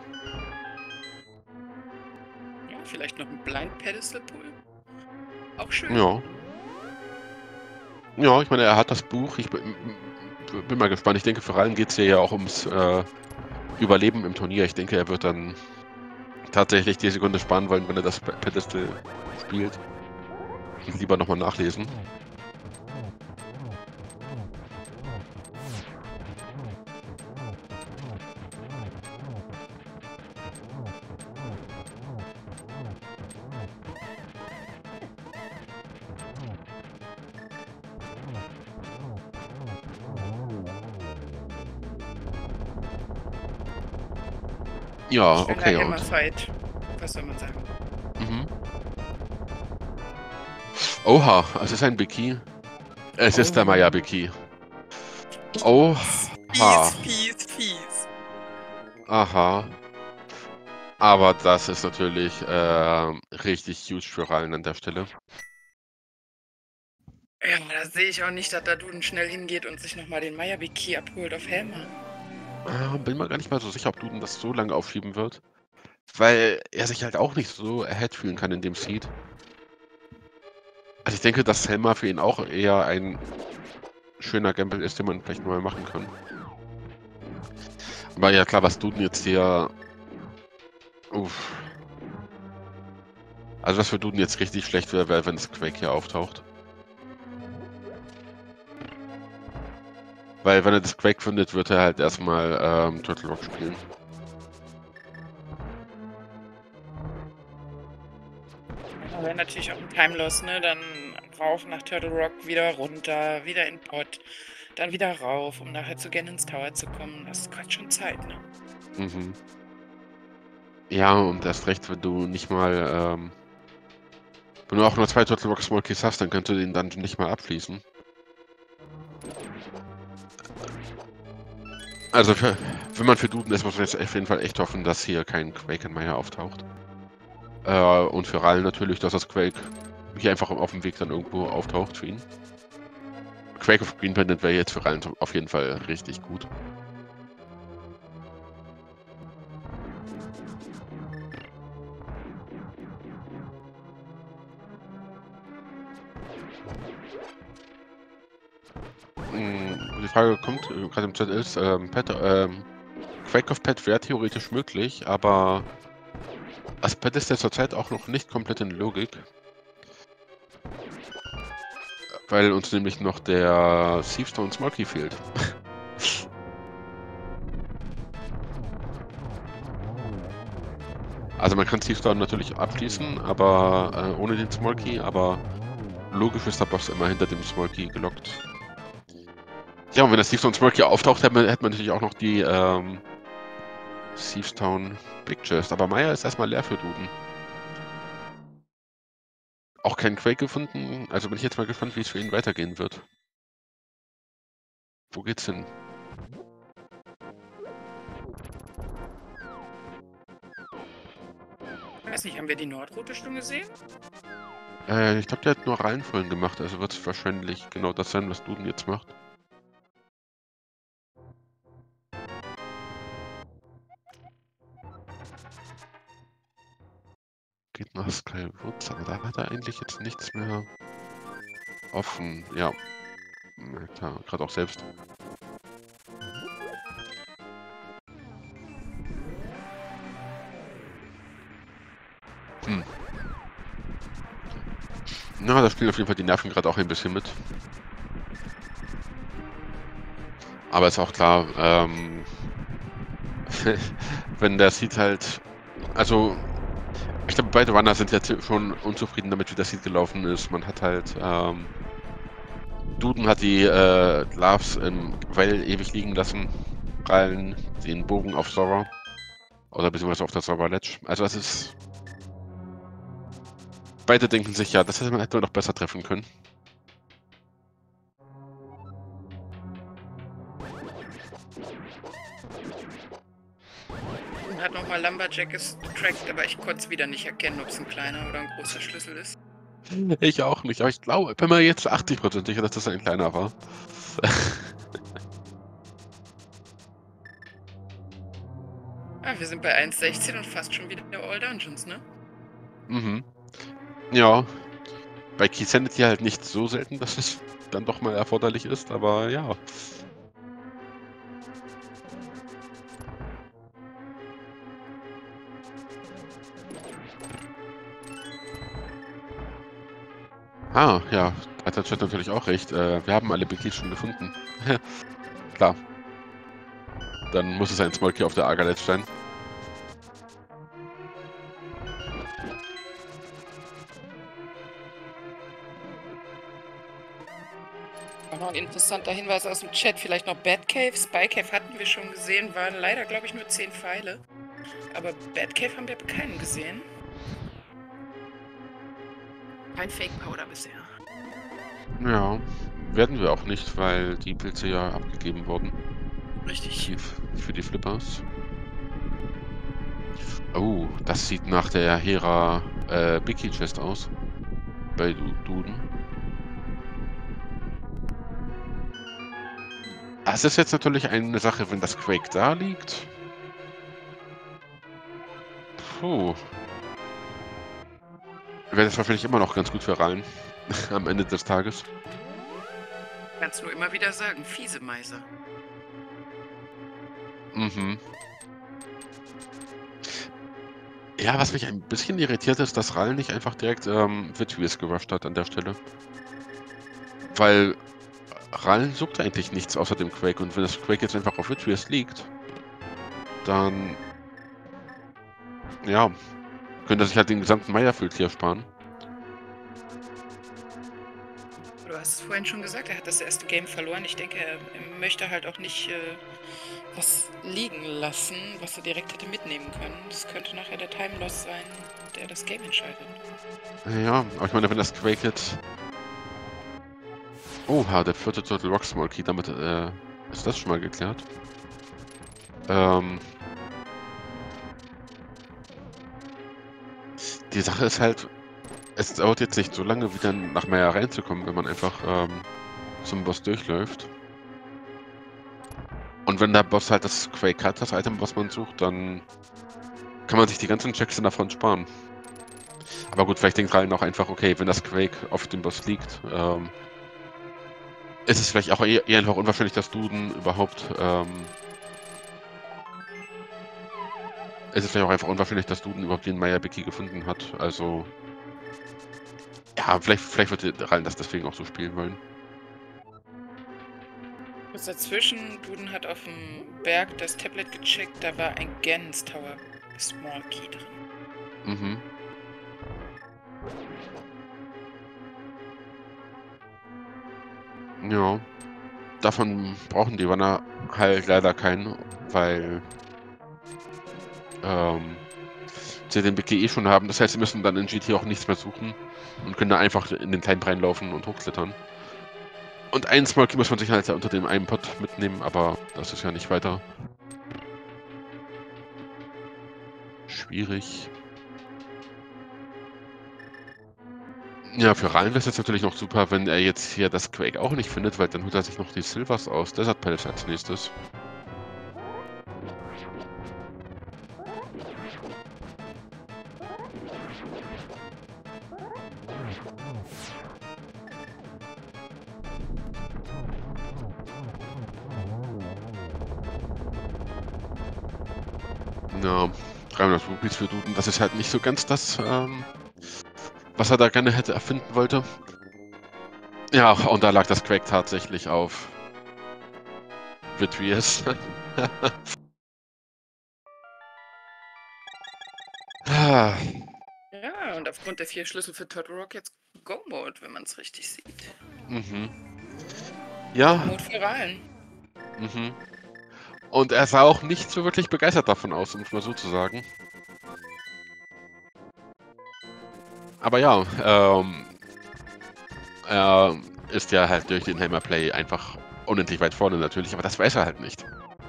Ja, vielleicht noch ein Blind Pedestal Pool. Auch schön. Ja. Ja, ich meine, er hat das Buch. Ich bin mal gespannt. Ich denke, vor allem geht es hier ja auch ums Überleben im Turnier. Ich denke, er wird dann tatsächlich die Sekunde sparen wollen, wenn er das Pedestal spielt. Und lieber nochmal nachlesen. Ja, okay. Und Fight. Was soll man sagen? Mhm. Oha, es ist ein Biki. Es ist der Maya Biki. Oha. Fies. Aha. Aber das ist natürlich richtig huge für Rallen an der Stelle. Ja, da sehe ich auch nicht, dass da Duden schnell hingeht und sich nochmal den Maya Biki abholt auf Helmer. Bin mir gar nicht mal so sicher, ob Duden das so lange aufschieben wird. Weil er sich halt auch nicht so ahead fühlen kann in dem Seed. Also ich denke, dass Helma für ihn auch eher ein schöner Gamble ist, den man vielleicht mal machen kann. Aber ja klar, was Duden jetzt hier... Uff. Also was für Duden jetzt richtig schlecht wäre, wenn das Quake hier auftaucht. Weil wenn er das Quake findet, wird er halt erstmal Turtle Rock spielen. Aber natürlich auch ein Time Loss, ne? Dann rauf nach Turtle Rock, wieder runter, wieder in Pot, dann wieder rauf, um nachher zu Ganon's Tower zu kommen. Das kostet schon Zeit, ne? Mhm. Ja, und erst recht, wenn du nicht mal, wenn du auch nur 2 Turtle Rock Small Keys hast, dann kannst du den Dungeon nicht mal abschließen. Also, wenn man für Duden ist, muss man jetzt auf jeden Fall echt hoffen, dass hier kein Quake in Maya auftaucht. Und für Rallen natürlich, dass das Quake hier einfach auf dem Weg dann irgendwo auftaucht für ihn. Quake of Green Pendant wäre jetzt für Rallen auf jeden Fall richtig gut. Die Frage kommt, gerade im Chat ist, Quake of Pet wäre theoretisch möglich, aber das Pet ist ja zurzeit auch noch nicht komplett in Logik. Weil uns nämlich noch der Thiefstone Smokey fehlt. Also man kann Thiefstone natürlich abschließen, aber ohne den Smokey, aber logisch ist der Boss immer hinter dem Smokey gelockt. Ja, und wenn das Thiefstone Smokey auftaucht, hätte man natürlich auch noch die Thiefstone Big Chest. Aber Maya ist erstmal leer für Duden. Auch keinen Quake gefunden, also bin ich jetzt mal gespannt, wie es für ihn weitergehen wird. Wo geht's hin? Ich weiß nicht, haben wir die Nordroute schon gesehen? Ich glaube, der hat nur Reihenfolgen gemacht, also wird es wahrscheinlich genau das sein, was Duden jetzt macht. Geht nach Skywoods, aber da hat er eigentlich jetzt nichts mehr offen. Ja, na klar, gerade auch selbst. Na, da spielen auf jeden Fall die Nerven gerade auch ein bisschen mit. Aber ist auch klar, wenn der Seed halt, also ich glaube, beide Runner sind jetzt schon unzufrieden damit, wie das Seed gelaufen ist. Man hat halt, Duden hat die Loves im Well ewig liegen lassen, Rallen den Bogen auf Sora oder beziehungsweise auf der Sora Ledge. Also das ist, beide denken sich, ja, das hätte man doch besser treffen können. Hat nochmal Lumberjack getrackt, aber ich konnte es wieder nicht erkennen, ob es ein kleiner oder ein großer Schlüssel ist. Ich auch nicht, aber ich glaube, bin mir jetzt 80% sicher, dass das ein kleiner war. Wir sind bei 1,16 und fast schon wieder All Dungeons, ne? Mhm. Ja. Bei Key Sanity halt nicht so selten, dass es dann doch mal erforderlich ist, aber ja. Ja, hat der Chat natürlich auch recht. Wir haben alle Big Keys schon gefunden. Klar. Dann muss es ein Smolky auf der Argalet sein. Auch noch ein interessanter Hinweis aus dem Chat, vielleicht noch Batcave. Spycave hatten wir schon gesehen, waren leider, glaube ich, nur 10 Pfeile. Aber Batcave haben wir bei keinem gesehen. Kein Fake Powder bisher. Ja, werden wir auch nicht, weil die Pilze ja abgegeben wurden. Richtig. Für die Flippers. Oh, das sieht nach der Hera Biggie Chest aus. Bei Duden. Das ist jetzt natürlich eine Sache, wenn das Quake da liegt. Puh. Wäre das wahrscheinlich immer noch ganz gut für Rallen. Am Ende des Tages. Kannst nur immer wieder sagen, fiese Meiser. Mhm. Ja, was mich ein bisschen irritiert ist, dass Rallen nicht einfach direkt Vitreous gerusht hat an der Stelle. Weil Rallen sucht eigentlich nichts außer dem Quake und wenn das Quake jetzt einfach auf Vitreous liegt, dann ja, könnte er sich halt den gesamten Meierfield hier sparen. Du hast es vorhin schon gesagt, er hat das erste Game verloren. Ich denke, er möchte halt auch nicht was liegen lassen, was er direkt hätte mitnehmen können. Das könnte nachher der Time Loss sein, der das Game entscheidet. Ja, aber ich meine, wenn das Quake jetzt... Oha, der 4. Total Rock Small Key, damit ist das schon mal geklärt. Die Sache ist halt, Es dauert jetzt nicht so lange, wieder nach Maya reinzukommen, wenn man einfach zum Boss durchläuft. Und wenn der Boss halt das Quake hat, das Item, was man sucht, dann kann man sich die ganzen Checks dann davon sparen. Aber gut, vielleicht denkt Rallen auch einfach, okay, wenn das Quake auf dem Boss liegt, ist es vielleicht auch eher einfach unwahrscheinlich, dass Duden überhaupt, ist es vielleicht auch einfach unwahrscheinlich, dass Duden überhaupt den Maya-Biki gefunden hat. Also, ja, vielleicht wird Rallen das deswegen auch so spielen wollen. Was dazwischen, Duden hat auf dem Berg das Tablet gecheckt, da war ein Gans Tower Small Key drin. Mhm. Ja. Davon brauchen die Runner halt leider keinen, weil sie den Biki eh schon haben. Das heißt, sie müssen dann in GT auch nichts mehr suchen und können da einfach in den kleinen reinlaufen und hochklettern. Und einen Small Key muss man sich halt unter dem einen Pot mitnehmen, aber das ist ja nicht weiter schwierig. Ja, für Rallen wäre es jetzt natürlich noch super, wenn er jetzt hier das Quake auch nicht findet, weil dann holt er sich noch die Silvers aus Desert Palace als nächstes. Ja, 300 Rupees für Duden, das ist halt nicht so ganz das, was er da gerne hätte erfinden wollte. Ja, und da lag das Quake tatsächlich auf Vitreous. Ja, und aufgrund der 4 Schlüssel für Turtle Rock jetzt Go-Mode, wenn man es richtig sieht. Mhm. Ja. Mode für Rallen. Mhm. Und er sah auch nicht so wirklich begeistert davon aus, um es mal so zu sagen. Aber ja, er ist ja halt durch den Hammerplay einfach unendlich weit vorne natürlich, aber das weiß er halt nicht.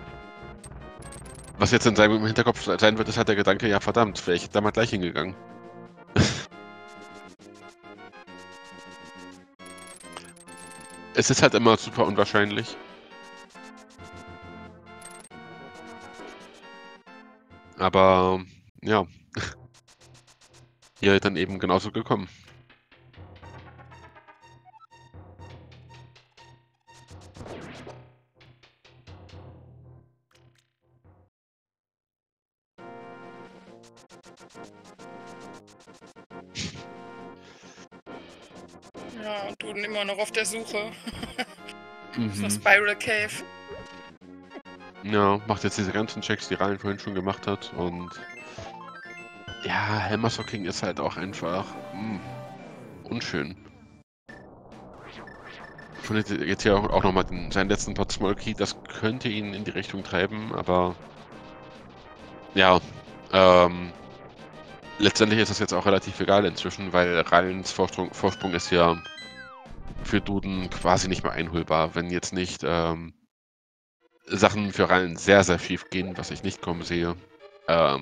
Was jetzt in seinem Hinterkopf sein wird, ist halt der Gedanke, ja verdammt, wäre ich da mal gleich hingegangen. Es ist halt immer super unwahrscheinlich. Aber ja, hier dann eben genauso gekommen. Ja, und Duden immer noch auf der Suche. Mhm. Spiral Cave. Ja, macht jetzt diese ganzen Checks, die Rallen vorhin schon gemacht hat. Und ja, Hammersocking ist halt auch einfach unschön. Ich finde jetzt hier auch nochmal seinen letzten Pot Small Key, das könnte ihn in die Richtung treiben, aber ja, letztendlich ist das jetzt auch relativ egal inzwischen, weil Rallens Vorsprung ist ja für Duden quasi nicht mehr einholbar, wenn jetzt nicht Sachen für Rallen sehr, sehr schief gehen, was ich nicht kommen sehe. Ja.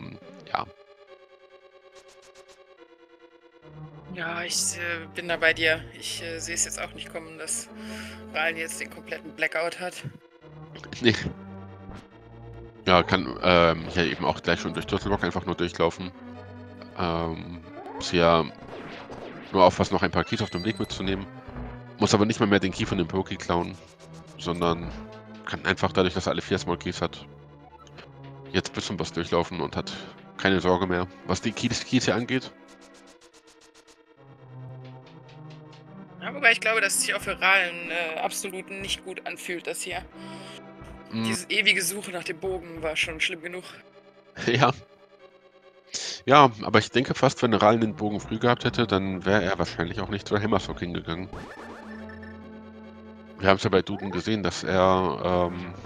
Ja, ich bin da bei dir. Ich sehe es jetzt auch nicht kommen, dass Rallen jetzt den kompletten Blackout hat. Nee. Ja, kann hier eben auch gleich schon durch Turtle Rock einfach nur durchlaufen. Muss hier nur aufpassen, noch ein paar Keys auf dem Weg mitzunehmen. Muss aber nicht mal mehr den Key von dem Poké klauen, sondern kann einfach dadurch, dass er alle 4 Small Keys hat, jetzt bis zum Boss durchlaufen und hat keine Sorge mehr, was die Keys hier angeht. Ja, wobei ich glaube, dass es sich auch für Rallen absolut nicht gut anfühlt, das hier. Diese ewige Suche nach dem Bogen war schon schlimm genug. Ja. Ja, aber ich denke fast, wenn Rallen den Bogen früh gehabt hätte, dann wäre er wahrscheinlich auch nicht zur Hammersocking gegangen. Wir haben es ja bei Duden gesehen, dass er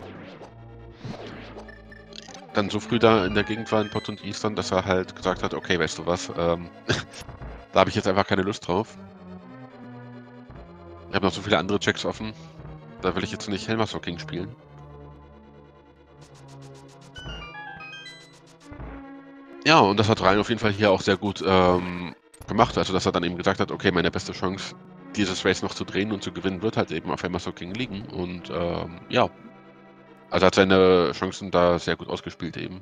dann so früh da in der Gegend war in Pot und Eastern, dass er halt gesagt hat, okay, weißt du was, da habe ich jetzt einfach keine Lust drauf. Ich habe noch so viele andere Checks offen. Da will ich jetzt nicht Hammersocking spielen. Ja, und das hat Rallen auf jeden Fall hier auch sehr gut gemacht. Also, dass er dann eben gesagt hat: „Okay, meine beste Chance, dieses Race noch zu drehen und zu gewinnen, wird halt eben auf Hammerstock King liegen." Und, ja, also, hat seine Chancen da sehr gut ausgespielt eben.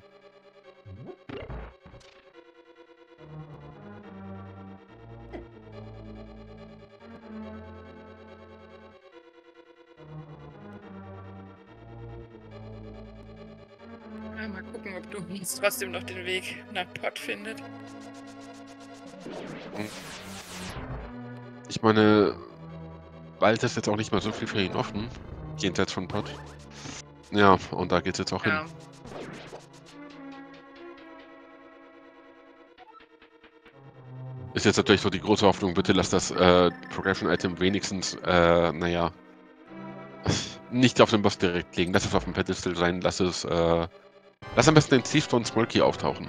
Ja, mal gucken, ob Dominis trotzdem noch den Weg nach Pott findet. Hm. Ich meine, bald ist jetzt auch nicht mehr so viel für ihn offen, jenseits von Pott. Ja, und da geht's jetzt auch hin. Ja. Ist jetzt natürlich so die große Hoffnung, bitte lass das, Progression-Item wenigstens, na ja, nicht auf den Boss direkt legen. Lass es auf dem Pedestal sein, lass am besten den Thiefstone Smolky auftauchen.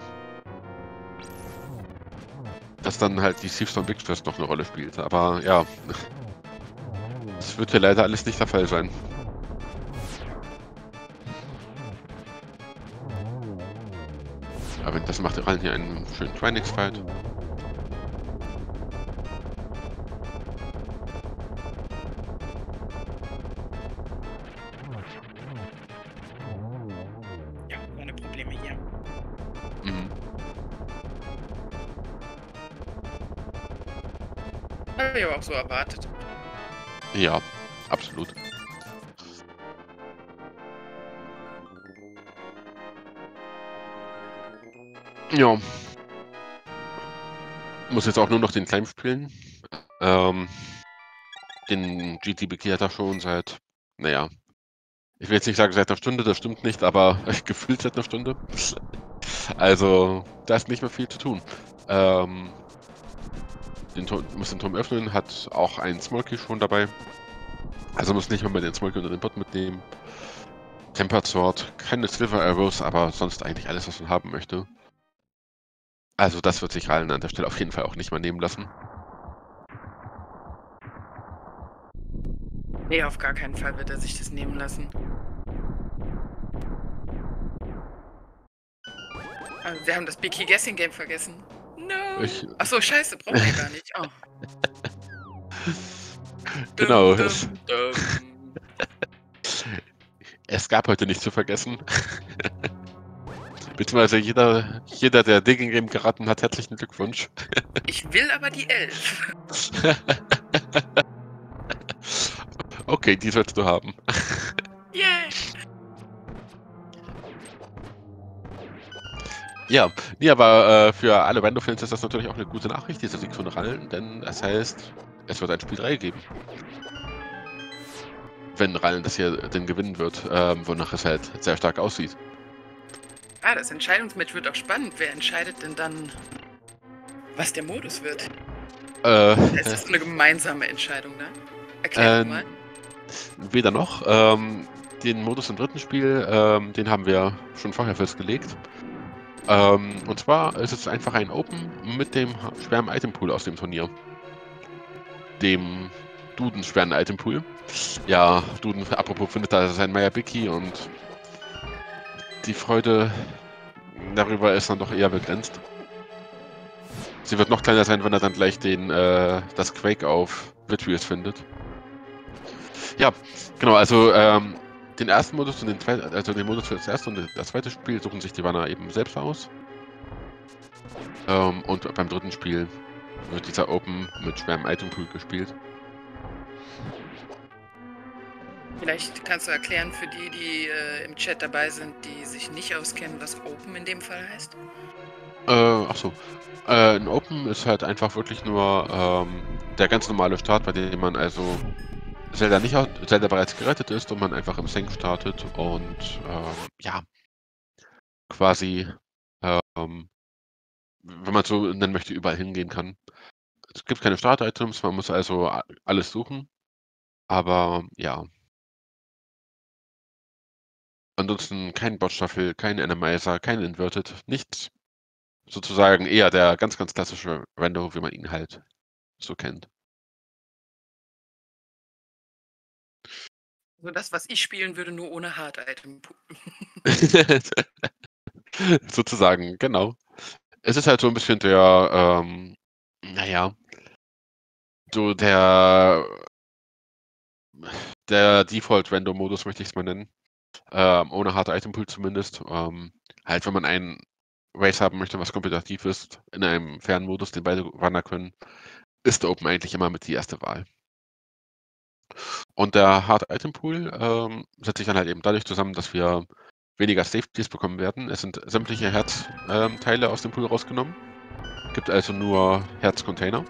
Dass dann halt die Thiefstone Big Fist noch 'ne Rolle spielt, aber ja. Das wird hier leider alles nicht der Fall sein. Aber währenddessen macht Rallen hier einen schönen Trinix-Fight. Ja, keine Probleme hier. Mhm. Habe ich aber auch so erwartet. Ja, absolut. Ja. Muss jetzt auch nur noch den Climb spielen. Den GTBK hat er schon seit, na ja, ich will jetzt nicht sagen seit 'ner Stunde, das stimmt nicht, aber gefühlt seit 'ner Stunde. Also, da ist nicht mehr viel zu tun. Muss den Turm öffnen, hat auch einen Smolky schon dabei. Also muss nicht mal den Smolky oder den Bot mitnehmen. Tempered Sword, keine Silver Arrows, aber sonst eigentlich alles, was man haben möchte. Also das wird sich Rallen an der Stelle auf jeden Fall auch nicht mehr nehmen lassen. Nee, auf gar keinen Fall wird er sich das nehmen lassen. Also, wir haben das Beaky Guessing Game vergessen. No. Ich Achso, scheiße, brauchen wir gar nicht. Oh. Genau. Dum, dum, dum. Es gab heute nichts zu vergessen. Beziehungsweise jeder, der Digging Game geraten hat, herzlichen Glückwunsch. Ich will aber die 11. Okay, die sollst du haben. Yeah. Ja, ne, aber, für alle Rando-Fans ist das natürlich auch 'ne gute Nachricht, dieser Sieg von Rallen, denn das heißt, es wird ein Spiel 3 geben. Wenn Rallen das hier denn gewinnen wird, wonach es halt sehr stark aussieht. Ah, das Entscheidungsmatch wird auch spannend. Wer entscheidet denn dann, was der Modus wird? Es ist eine gemeinsame Entscheidung, ne? Erklär doch mal. Weder noch. Den Modus im dritten Spiel, den haben wir schon vorher festgelegt. Und zwar ist es einfach ein Open mit dem schweren Itempool aus dem Turnier. Dem Duden schweren Itempool. Ja, Duden, apropos, findet da sein Maya Bicky und die Freude darüber ist dann doch eher begrenzt. Sie wird noch kleiner sein, wenn er dann gleich das Quake auf Vitreous findet. Ja, genau, also den ersten Modus und den zweiten, also den Modus für das erste und das zweite Spiel suchen sich die Runner eben selbst aus. Und beim dritten Spiel wird dieser Open mit schwerem Itempool gespielt. Vielleicht kannst du erklären für die, die im Chat dabei sind, die sich nicht auskennen, was Open in dem Fall heißt? Ach so. Ein Open ist halt einfach wirklich nur der ganz normale Start, bei dem man also Zelda bereits gerettet ist und man einfach im Senk startet und ja, quasi, ähm, wenn man so nennen möchte, überall hingehen kann. Es gibt keine Start-Items, man muss also alles suchen, aber ja. Ansonsten kein Bot-Shuffle, kein Randomizer, kein Inverted, nichts. Sozusagen eher der ganz, ganz klassische Rando, wie man ihn halt so kennt. So das, was ich spielen würde, nur ohne Hard-Item. Sozusagen, genau. Es ist halt so 'n bisschen der Naja, so der Default-Random-Modus möchte ich es mal nennen. Ohne harte Item-Pool zumindest. Halt, wenn man einen Race haben möchte, was kompetitiv ist, in einem fairen Modus, den beide wandern können, ist der Open eigentlich immer mit die erste Wahl. Und der harte Item-Pool setzt sich dann halt eben dadurch zusammen, dass wir weniger Safeties bekommen werden. Es sind sämtliche Herzteile aus dem Pool rausgenommen. Gibt also nur Herzcontainer.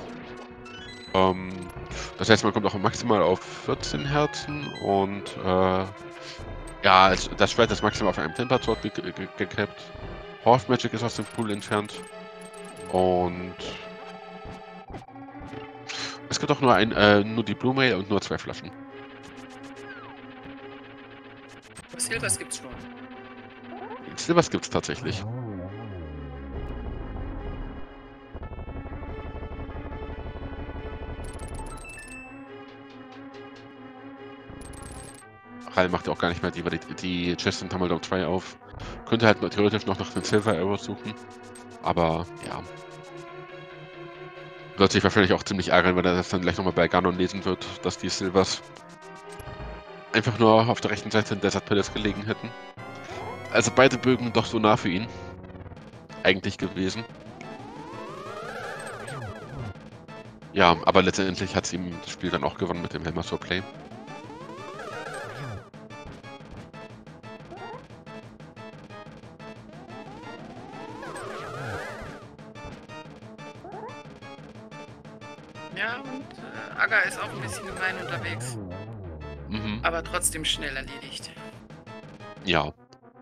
Das heißt, man kommt auch maximal auf 14 Herzen und ja, das Schwert ist maximal auf einem Tempered Sword gecapped. Horse Magic ist aus dem Pool entfernt. Und es gibt auch nur die Blue Mail und nur 2 Flaschen. Silvers gibt's schon. Silvers gibt's tatsächlich. Rall macht ja auch gar nicht mehr die Chest in Tumbledore 2 auf. Könnte halt theoretisch noch nach den Silver Arrows suchen. Aber ja. Wird sich wahrscheinlich auch ziemlich ärgern, wenn er das dann gleich nochmal bei Ganon lesen wird, dass die Silvers einfach nur auf der rechten Seite in Desert Palace gelegen hätten. Also beide Bögen doch so nah für ihn. Eigentlich gewesen. Ja, aber letztendlich hat es ihm das Spiel dann auch gewonnen mit dem Helmer Sword Play. Ja, und Aga ist auch ein bisschen gemein unterwegs. Aber trotzdem schnell erledigt. Ja.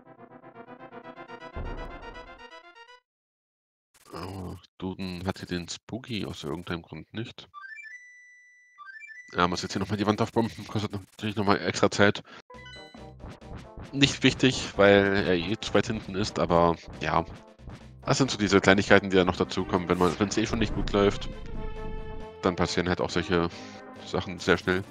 Duden hat hier den Spooky aus irgendeinem Grund nicht. Ja, muss jetzt hier nochmal die Wand aufbomben. Kostet natürlich nochmal extra Zeit. Nicht wichtig, weil er eh zu weit hinten ist, aber ja. Das sind so diese Kleinigkeiten, die dann noch dazukommen, wenn es eh schon nicht gut läuft. Dann passieren halt auch solche Sachen sehr schnell.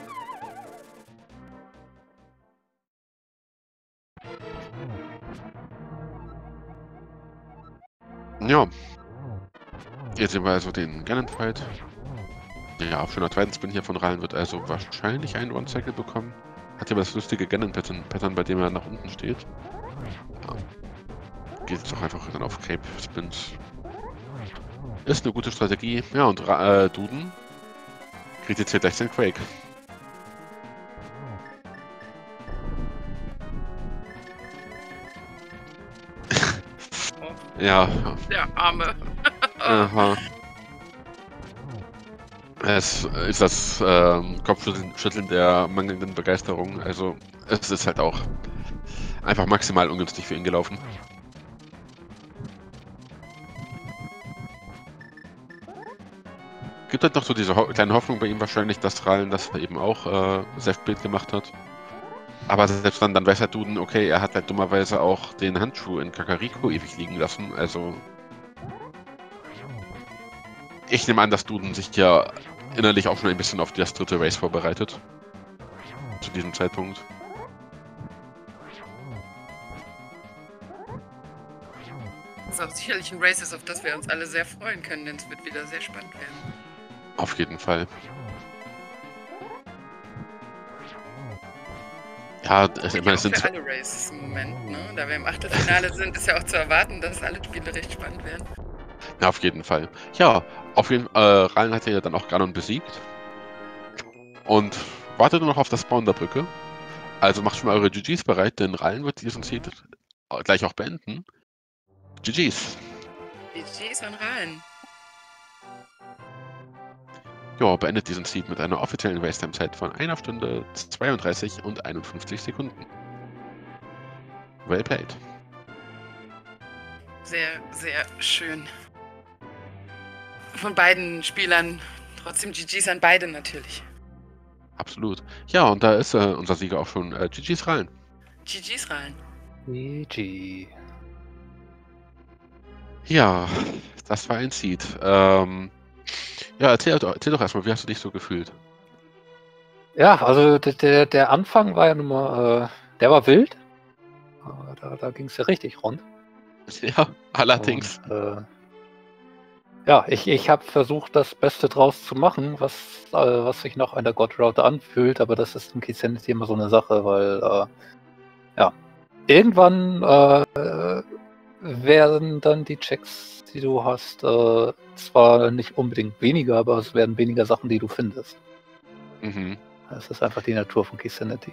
Ja. Jetzt sehen wir also den Ganon-Fight. Ja, auf schöner zweiten Spin hier von Rallen wird also wahrscheinlich einen One-Cycle bekommen. Hat ja das lustige Ganon-Pattern, bei dem er nach unten steht. Ja. Geht jetzt doch einfach dann auf Cape-Spins. Ist eine gute Strategie. Ja, und Duden kriegt jetzt hier gleich den Quake. Ja. Der Arme. Aha. Es ist das Kopfschütteln der mangelnden Begeisterung. Also es ist halt auch einfach maximal ungünstig für ihn gelaufen. Gibt halt noch so diese kleine Hoffnung bei ihm wahrscheinlich, dass Rallen das eben auch sehr spät gemacht hat. Aber selbst dann weiß halt Duden, okay, er hat halt dummerweise auch den Handschuh in Kakariko ewig liegen lassen. Also ich nehme an, dass Duden sich ja innerlich auch schon ein bisschen auf das dritte Race vorbereitet. Zu diesem Zeitpunkt. Das ist auch sicherlich ein Race, auf das wir uns alle sehr freuen können, denn es wird wieder sehr spannend werden. Auf jeden Fall. Ja, es sind für alle Races im Moment, ne? Da wir im Achtelfinale sind, ist ja auch zu erwarten, dass alle Spiele recht spannend werden. Ja, auf jeden Fall. Ja, auf jeden Fall. Rallen hat ja dann auch Ganon besiegt. Und wartet nur noch auf das Spawn der Brücke. Also macht schon mal eure GGs bereit, denn Rallen wird diesen Seed gleich auch beenden. GGs. GGs an Rallen. Ja, beendet diesen Seed mit einer offiziellen Racetime-Zeit von 1 Stunde 32 und 51 Sekunden. Well played. Sehr, sehr schön. Von beiden Spielern. Trotzdem GGs an beide natürlich. Absolut. Ja, und da ist unser Sieger auch schon. GGs Rallen. GGs Rallen. GG. Ja, das war ein Seed. Ja, erzähl doch erstmal, wie hast du dich so gefühlt? Ja, also der Anfang war ja nun mal, der war wild. Da ging es ja richtig rund. Ja, allerdings. Und, Ja, ich habe versucht, das Beste draus zu machen, was sich noch an der God-Route anfühlt, aber das ist in Key-Sanity immer so eine Sache, weil ja, irgendwann werden dann die Checks, die du hast, zwar nicht unbedingt weniger, aber es werden weniger Sachen, die du findest. Mhm. Das ist einfach die Natur von Key-Sanity.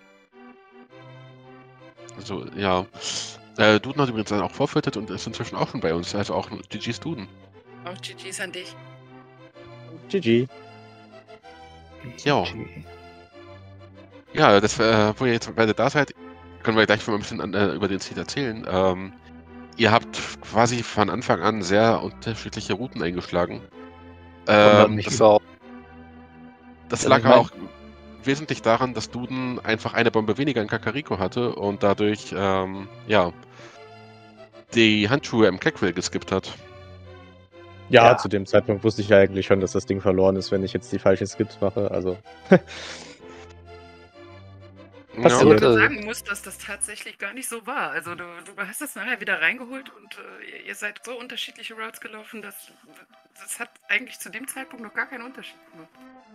Also, ja. Duden hat übrigens dann auch vorführt und ist inzwischen auch schon bei uns. Also auch GG's Duden. Auch GG's an dich. GG. Ja. Ja, das, wo ihr jetzt beide da seid, können wir gleich schon mal ein bisschen über den Seed erzählen. Ihr habt quasi von Anfang an sehr unterschiedliche Routen eingeschlagen. Wundert mich überhaupt. Das Also lag ich aber mein- auch wesentlich daran, dass Duden einfach eine Bombe weniger in Kakariko hatte und dadurch, ja, die Handschuhe im Cackwell geskippt hat. Ja, Ja. zu dem Zeitpunkt wusste ich ja eigentlich schon, dass das Ding verloren ist, wenn ich jetzt die falschen Skips mache. Also. Ja, Passiert. Wo Gut, du sagen musst, dass das tatsächlich gar nicht so war. Also du hast es nachher wieder reingeholt und ihr seid so unterschiedliche Routes gelaufen, dass das hat eigentlich zu dem Zeitpunkt noch gar keinen Unterschied gemacht.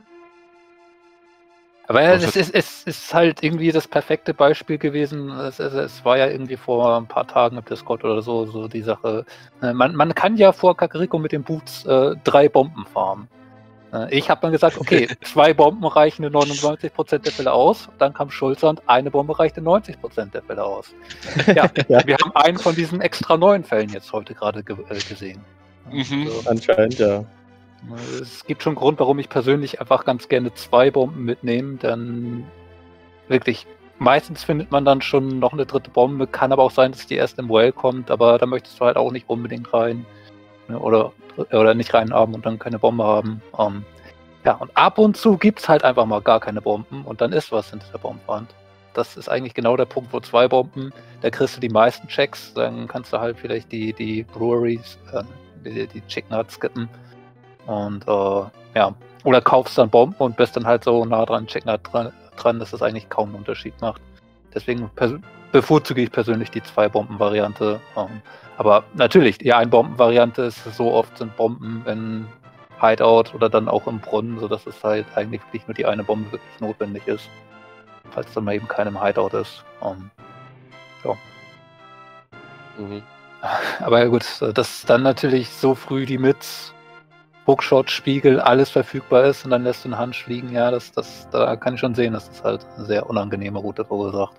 Aber ja, Was es ist halt irgendwie das perfekte Beispiel gewesen. Es war ja irgendwie vor ein paar Tagen im Discord oder so die Sache. Man kann ja vor Kakariko mit den Boots 3 Bomben farmen. Ich habe dann gesagt, okay, 2 Bomben reichen in 99% der Fälle aus. Dann kam Schulzand, eine Bombe reicht in 90% der Fälle aus. Ja, Ja. wir haben einen von diesen extra 9 Fällen jetzt heute gerade gesehen. Mhm. Also, Anscheinend, ja. es gibt schon einen Grund, warum ich persönlich einfach ganz gerne 2 Bomben mitnehme, denn wirklich, meistens findet man dann schon noch eine 3. Bombe, kann aber auch sein, dass die erst im Well kommt, aber da möchtest du halt auch nicht unbedingt rein, ne, oder nicht reinhaben und dann keine Bombe haben. Ja, und ab und zu gibt es halt einfach mal gar keine Bomben und dann ist was hinter der Bombenwand. Das ist eigentlich genau der Punkt, wo 2 Bomben, da kriegst du die meisten Checks, dann kannst du halt vielleicht die Breweries, die Chicken Hut skippen. Und ja, oder kaufst dann Bomben und bist dann halt so nah dran, Chicken Hut dran, dass das eigentlich kaum einen Unterschied macht. Deswegen bevorzuge ich persönlich die 2-Bomben-Variante. Aber natürlich, die 1-Bomben-Variante ist so oft sind Bomben in Hideout oder dann auch im Brunnen, sodass es halt eigentlich nicht nur die eine Bombe wirklich notwendig ist. Falls dann mal eben keine im Hideout ist. Ja. Mhm. Aber ja gut, dass dann natürlich so früh die Mits, Hookshot, Spiegel, alles verfügbar ist und dann lässt du einen Hunch fliegen, ja, da kann ich schon sehen, dass das halt eine sehr unangenehme Route verursacht.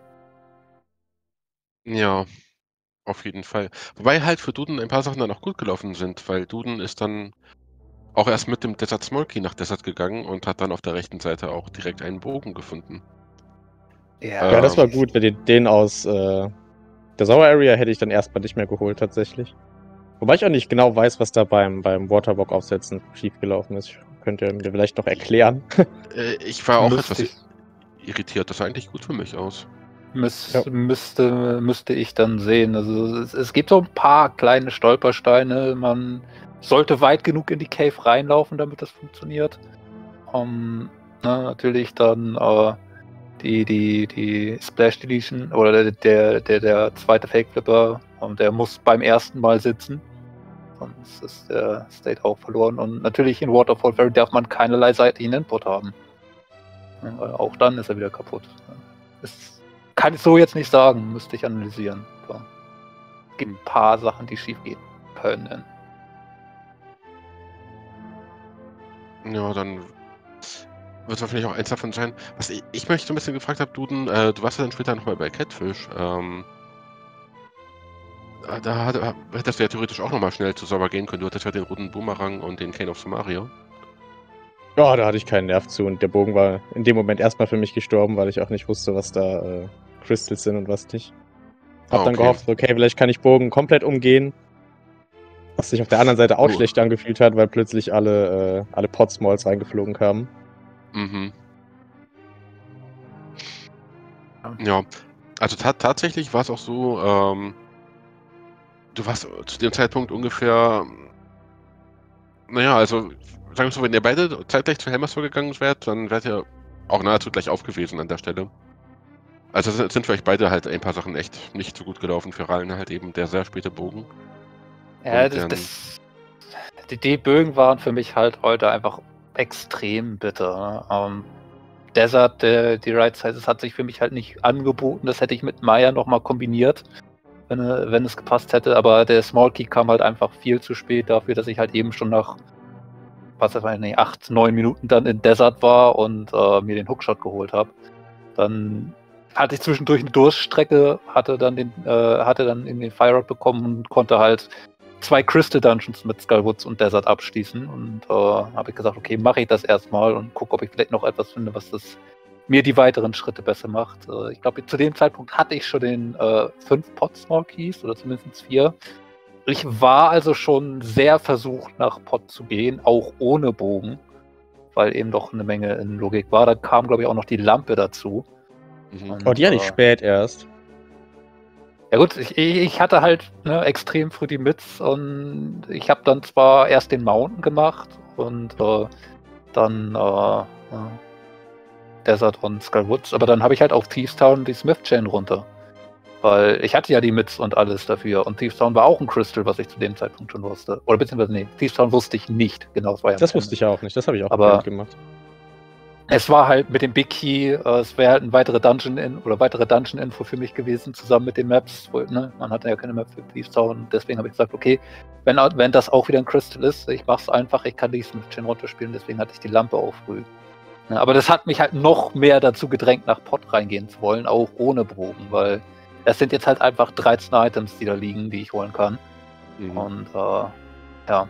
Ja, auf jeden Fall. Wobei halt für Duden ein paar Sachen dann auch gut gelaufen sind, weil Duden ist dann auch erst mit dem Desert Smolky nach Desert gegangen und hat dann auf der rechten Seite auch direkt einen Bogen gefunden. Ja, das war gut, wenn den aus der Sauer Area hätte ich dann erstmal nicht mehr geholt, tatsächlich. Wobei ich auch nicht genau weiß, was da beim Waterbock aufsetzen schiefgelaufen ist. Könnt ihr mir vielleicht noch erklären? Ich war auch etwas Müsste irritiert. Das sah eigentlich gut für mich aus. Müsste ich dann sehen. Also es gibt so ein paar kleine Stolpersteine. Man sollte weit genug in die Cave reinlaufen, damit das funktioniert. Natürlich dann die Splash Deletion oder der zweite Fake Flipper, der muss beim ersten Mal sitzen. Sonst ist der State auch verloren. Und natürlich in Waterfall Ferry darf man keinerlei seitlichen Input haben. Weil auch dann ist er wieder kaputt. Das kann ich so jetzt nicht sagen, müsste ich analysieren. Aber es gibt ein paar Sachen, die schief gehen können. Ja, dann wird es wahrscheinlich auch eins davon sein. Was ich mich so ein bisschen gefragt habe, Duden, du warst ja dann später nochmal bei Catfish. Da hättest du ja theoretisch auch nochmal schnell zu Sauber gehen können. Du hattest ja den roten Boomerang und den Cane of Somaria. Ja, da hatte ich keinen Nerv zu und der Bogen war in dem Moment erstmal für mich gestorben, weil ich auch nicht wusste, was da Crystals sind und was nicht. Hab dann gehofft, okay, vielleicht kann ich Bogen komplett umgehen. Was sich auf der anderen Seite auch schlecht angefühlt hat, weil plötzlich alle Pod-Smalls reingeflogen kamen. Mhm. Ja, also tatsächlich war es auch so, du warst zu dem Zeitpunkt ungefähr, naja, also sagen wir so, wenn ihr beide zeitgleich zu Helmersville gegangen wärt, dann wärt ihr auch nahezu gleich auf gewesen an der Stelle. Also sind für euch beide halt ein paar Sachen echt nicht so gut gelaufen. Für Rallen halt eben der sehr späte Bogen. Ja, Und Die Bögen waren für mich halt heute einfach extrem bitter. Ne? Desert, die Right Sizes hat sich für mich halt nicht angeboten. Das hätte ich mit Maya nochmal kombiniert, wenn es gepasst hätte. Aber der Small Key kam halt einfach viel zu spät dafür, dass ich halt eben schon nach, 8, 9 Minuten dann in Desert war und mir den Hookshot geholt habe. Dann hatte ich zwischendurch eine Durststrecke, hatte dann in den Fire Rod bekommen und konnte halt 2 Crystal Dungeons mit Skullwoods und Desert abschließen. Und habe ich gesagt, okay, mache ich das erstmal und gucke, ob ich vielleicht noch etwas finde, was das mir die weiteren Schritte besser macht. Ich glaube, zu dem Zeitpunkt hatte ich schon den 5 Pot Small Keys oder zumindest 4. Ich war also schon sehr versucht, nach Pot zu gehen, auch ohne Bogen, weil eben doch eine Menge in Logik war. Da kam, glaube ich, auch noch die Lampe dazu. Und, die hatte ich spät erst. Ja gut, ich hatte halt extrem früh die Mits und ich habe dann zwar erst den Mountain gemacht und dann Desert und Skullwoods, aber dann habe ich halt auf Thieves Town die Smith Chain runter. Weil ich hatte ja die Mits und alles dafür. Und Thieves Town war auch ein Crystal, was ich zu dem Zeitpunkt schon wusste. Oder beziehungsweise, nee, Thieves Town wusste ich nicht. Genau, das war ja Das wusste ich auch nicht, das habe ich auch aber gemacht. Es war halt mit dem Big Key, es wäre halt ein weitere Dungeon-Info für mich gewesen, zusammen mit den Maps. Man hatte ja keine Map für Thieves Town. Deswegen habe ich gesagt, okay, wenn das auch wieder ein Crystal ist, ich mache es einfach, ich kann die Smith Chain runterspielen, deswegen hatte ich die Lampe auch früh. Ja, aber das hat mich halt noch mehr dazu gedrängt, nach Pot reingehen zu wollen, auch ohne Bogen, weil es sind jetzt halt einfach 13 Items, die da liegen, die ich holen kann. Und ja.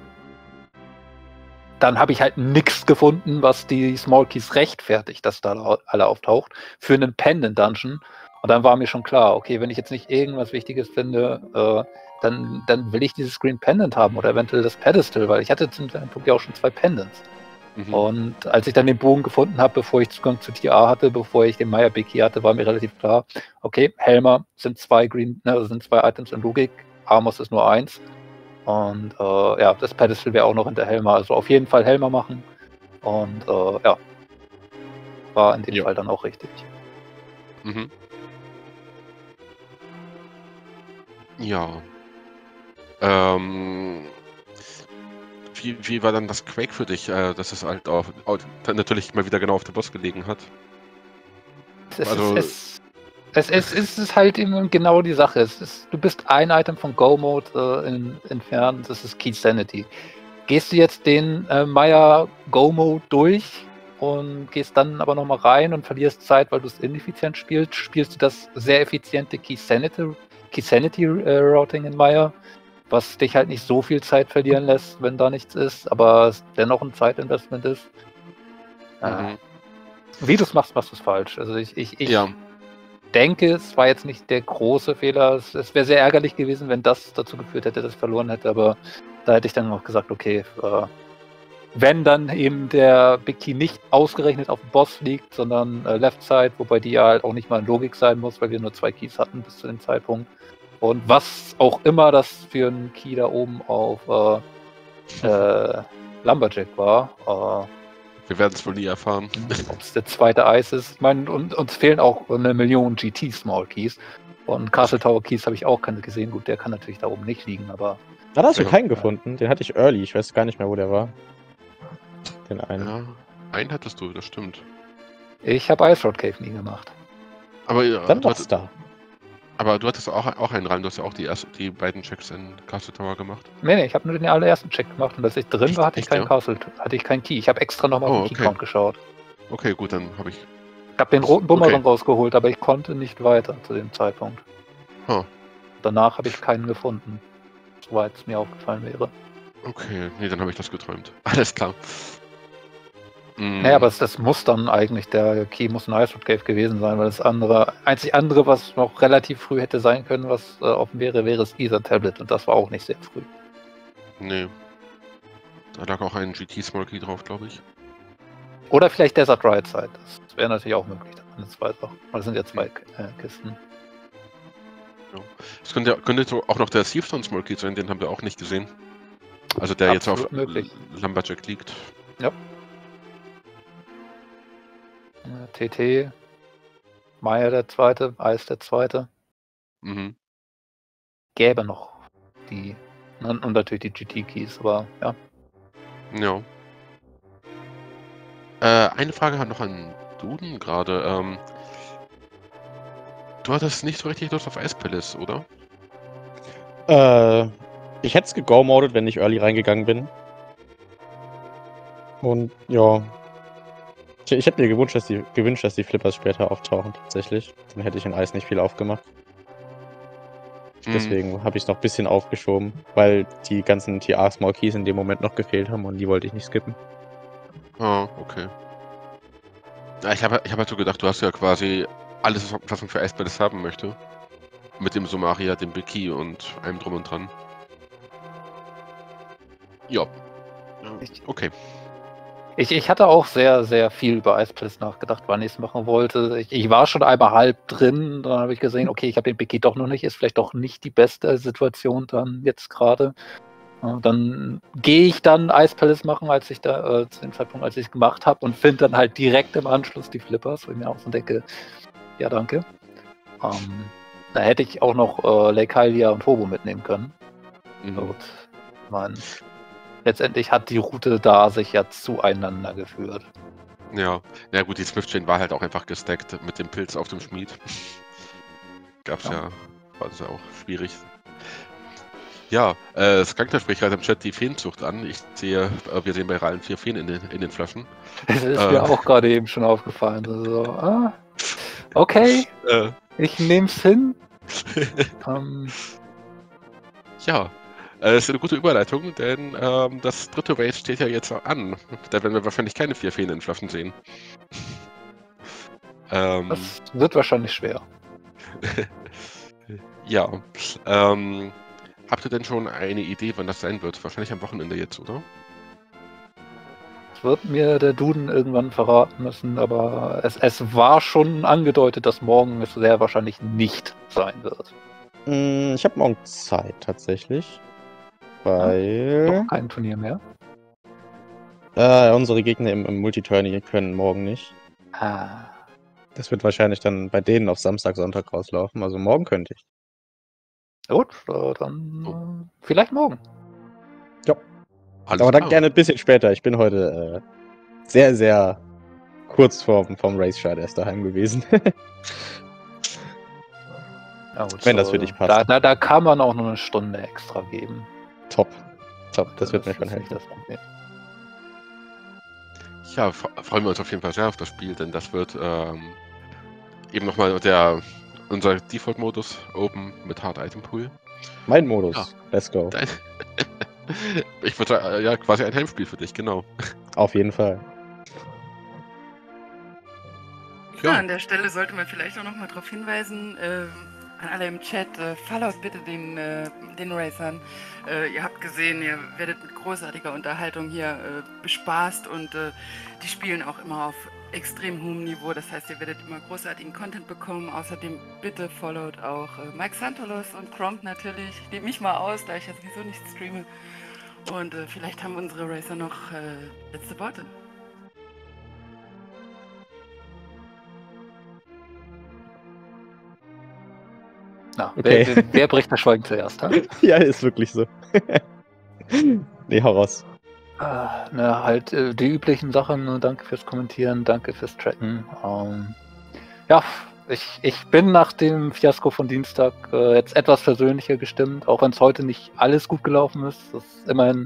Dann habe ich halt nichts gefunden, was die Small Keys rechtfertigt, dass da alle auftaucht, für einen Pendant Dungeon. Und dann war mir schon klar, okay, wenn ich jetzt nicht irgendwas Wichtiges finde, dann will ich dieses Green Pendant haben oder eventuell das Pedestal, weil ich hatte zum Zeitpunkt ja auch schon 2 Pendants. Und als ich dann den Bogen gefunden habe, bevor ich Zugang zu TA hatte, bevor ich den Maya Big Key hatte, war mir relativ klar, okay, Helmer sind 2 sind 2 Items in Logik, Amos ist nur 1. Und ja, das Pedestal wäre auch noch in der Helmer. Also auf jeden Fall Helmer machen. Und ja, war in dem Fall dann auch richtig. Ja. Wie war dann das Quake für dich, dass es halt auch natürlich mal wieder genau auf der Boss gelegen hat? Es ist halt eben genau die Sache. Du bist ein Item von Go-Mode entfernt, das ist Key Sanity. Gehst du jetzt den Maya Go-Mode durch und gehst dann aber nochmal rein und verlierst Zeit, weil du es ineffizient spielst du das sehr effiziente Key Sanity Routing in Maya, was dich halt nicht so viel Zeit verlieren lässt, wenn da nichts ist, aber es dennoch ein Zeitinvestment ist. Wie du es machst, machst du es falsch. Also ich denke, es war jetzt nicht der große Fehler. Es wäre sehr ärgerlich gewesen, wenn das dazu geführt hätte, dass ich verloren hätte, aber da hätte ich dann auch gesagt, okay, wenn dann eben der Big Key nicht ausgerechnet auf dem Boss liegt, sondern Left Side, wobei die ja halt auch nicht mal in Logik sein muss, weil wir nur 2 Keys hatten bis zu dem Zeitpunkt. Und was auch immer das für ein Key da oben auf Lumberjack war. Wir werden es wohl nie erfahren. Ob es der zweite Eis ist. Ich meine, uns fehlen auch 1 Million GT Small Keys. Und Castle Tower Keys habe ich auch keine gesehen. Gut, der kann natürlich da oben nicht liegen, aber. Da hast du keinen gefunden. Den hatte ich early. Ich weiß gar nicht mehr, wo der war. Den einen. Ja, einen hattest du, das stimmt. Ich habe Ice Road Cave nie gemacht. Aber ja, dann war's da. Aber du hattest auch einen rein, du hast ja auch die beiden Checks in Castle Tower gemacht. Nee, ich habe nur den allerersten Check gemacht und als ich drin war, hatte ich keinen Key. Ich habe extra nochmal auf den Key-Count geschaut. Okay, gut, dann habe ich... Ich habe den roten Bumerang rausgeholt, aber ich konnte nicht weiter zu dem Zeitpunkt. Danach habe ich keinen gefunden, soweit es mir aufgefallen wäre. Okay, nee, dann habe ich das geträumt. Alles klar. Naja, aber das muss dann eigentlich, der Key muss ein Ice Road Cave gewesen sein, weil das einzig andere, was noch relativ früh hätte sein können, was offen wäre das Ether Tablet und das war auch nicht sehr früh. Nee. Da lag auch ein GT Small Key drauf, glaube ich. Oder vielleicht Desert Right Side, das wäre natürlich auch möglich. Das sind ja 2 Kisten. Ja. Das könnte auch noch der Thiefstone Small Key sein, den haben wir auch nicht gesehen. Also der absolut jetzt auf möglich. Lumberjack liegt. Ja. TT, Maya der Zweite, Eis der Zweite. Gäbe noch die, und natürlich die GT-Keys, aber ja. Ja. Eine Frage hat noch an Duden gerade. Du hattest nicht so richtig Lust auf Ice Palace, oder? Ich hätte es gegowmodet, wenn ich early reingegangen bin. Und ja. Ich hätte mir gewünscht, dass die Flippers später auftauchen, tatsächlich. Dann hätte ich in Eis nicht viel aufgemacht. Deswegen habe ich es noch ein bisschen aufgeschoben, weil die ganzen TA Small Keys in dem Moment noch gefehlt haben und die wollte ich nicht skippen. Ah, okay. Ja, ich hab halt so gedacht, du hast ja quasi alles, was man für Ice Palace haben möchte. Mit dem Somaria, dem Biki und allem drum und dran. Ja. Okay. Ich hatte auch sehr, sehr viel über Ice Palace nachgedacht, wann ich es machen wollte. Ich war schon einmal halb drin, dann habe ich gesehen, okay, ich habe den Biki doch noch nicht, ist vielleicht doch nicht die beste Situation dann jetzt gerade. Dann gehe ich dann Ice Palace machen, als ich da zu dem Zeitpunkt, als ich es gemacht habe, und finde dann halt direkt im Anschluss die Flippers, wo ich mir auch so denke, ja danke. Da hätte ich auch noch Lake Hylia und Turbo mitnehmen können. Gut, letztendlich hat die Route da sich ja zueinander geführt. Ja, ja gut, die Swift Chain war halt auch einfach gestackt mit dem Pilz auf dem Schmied. Gab's ja, war das ja auch schwierig. Ja, Skankner spricht gerade im Chat die Feenzucht an. Ich sehe, wir sehen bei Rallen 4 Feen in den Flaschen. Das ist mir auch gerade eben schon aufgefallen. Also, okay, ich nehme es hin. Ja, das ist eine gute Überleitung, denn das dritte Race steht ja jetzt an. Da werden wir wahrscheinlich keine 4 Feen in den Flaschen sehen. Das wird wahrscheinlich schwer. Ja. Habt ihr denn schon eine Idee, wann das sein wird? Wahrscheinlich am Wochenende jetzt, oder? Das wird mir der Duden irgendwann verraten müssen, aber es war schon angedeutet, dass morgen es sehr wahrscheinlich nicht sein wird. Ich habe morgen Zeit, tatsächlich. Weil... Noch kein Turnier mehr? Unsere Gegner im Multiturnier können morgen nicht. Das wird wahrscheinlich dann bei denen auf Samstag, Sonntag rauslaufen. Also morgen könnte ich. Gut, dann vielleicht morgen. Ja. Alles Aber dann klar. gerne ein bisschen später. Ich bin heute sehr, sehr kurz vom Race-Start erst daheim gewesen. Ja, gut, Wenn das für dich passt. Da kann man auch noch eine Stunde extra geben. Top. Das wird mir schon helfen. Ja, freuen wir uns auf jeden Fall sehr auf das Spiel, denn das wird eben nochmal unser Default-Modus Open mit Hard Item Pool. Mein Modus. Ja. Let's go. Ich würde sagen, ja, quasi ein Heimspiel für dich, genau. Auf jeden Fall. Ja, an der Stelle sollte man vielleicht auch nochmal darauf hinweisen, an alle im Chat, followt bitte den Racern. Ihr habt gesehen, ihr werdet mit großartiger Unterhaltung hier bespaßt und die spielen auch immer auf extrem hohem Niveau. Das heißt, ihr werdet immer großartigen Content bekommen. Außerdem bitte followt auch Mike Santolos und Cromp natürlich. Ich nehme mich mal aus, da ich ja sowieso nicht streame. Und vielleicht haben unsere Racer noch letzte Worte. Na, okay. Wer bricht das Schweigen zuerst? Ja, ist wirklich so. Nee, hau raus. Halt die üblichen Sachen. Danke fürs Kommentieren, danke fürs Tracken. Ja, ich bin nach dem Fiasko von Dienstag jetzt etwas persönlicher gestimmt, auch wenn es heute nicht alles gut gelaufen ist. Das ist immerhin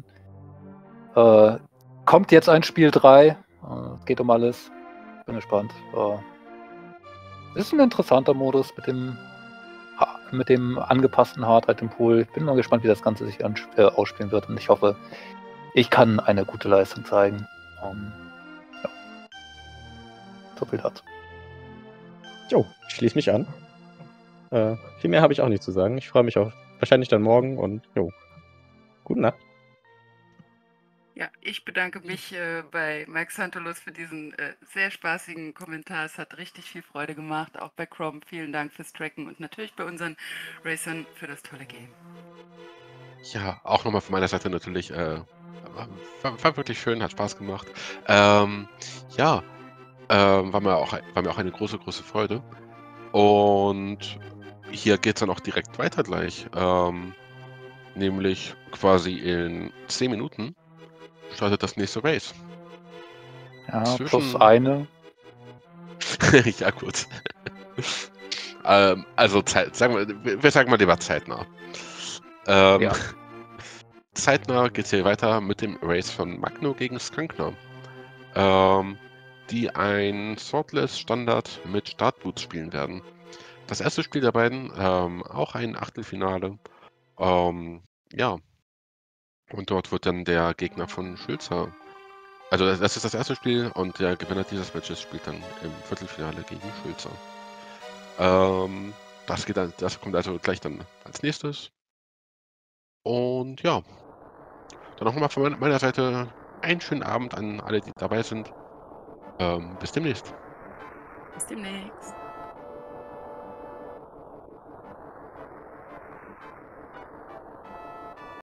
kommt jetzt ein Spiel 3. Geht um alles. Bin gespannt. Ist ein interessanter Modus mit dem angepassten Hardrate im Pool. Ich bin mal gespannt, wie das Ganze sich ausspielen wird, und ich hoffe, ich kann eine gute Leistung zeigen. Ja. So viel dazu. Jo, ich schließe mich an. Viel mehr habe ich auch nicht zu sagen. Ich freue mich auf wahrscheinlich dann morgen und jo. Gute Nacht. Ja, ich bedanke mich bei Mike Santolos für diesen sehr spaßigen Kommentar. Es hat richtig viel Freude gemacht. Auch bei Chrome vielen Dank fürs Tracken und natürlich bei unseren Racern für das tolle Game. Ja, auch nochmal von meiner Seite natürlich. War wirklich schön, hat Spaß gemacht. War mir auch eine große, große Freude. Und hier geht es dann auch direkt weiter gleich. Nämlich quasi in 10 Minuten startet das nächste Race. Ja, plus Zwischen- eine. Ja, gut. Also, wir sagen mal lieber zeitnah. Ja. Zeitnah geht es hier weiter mit dem Race von Magno gegen Skunkner, die ein Swordless Standard mit Startboots spielen werden. Das erste Spiel der beiden, auch ein Achtelfinale. Ja. Und dort wird dann der Gegner von Schülzer. Also das ist das erste Spiel und der Gewinner dieses Matches spielt dann im Viertelfinale gegen Schülzer. Das kommt also gleich dann als nächstes. Und ja, dann nochmal von meiner Seite einen schönen Abend an alle, die dabei sind. Bis demnächst. Bis demnächst.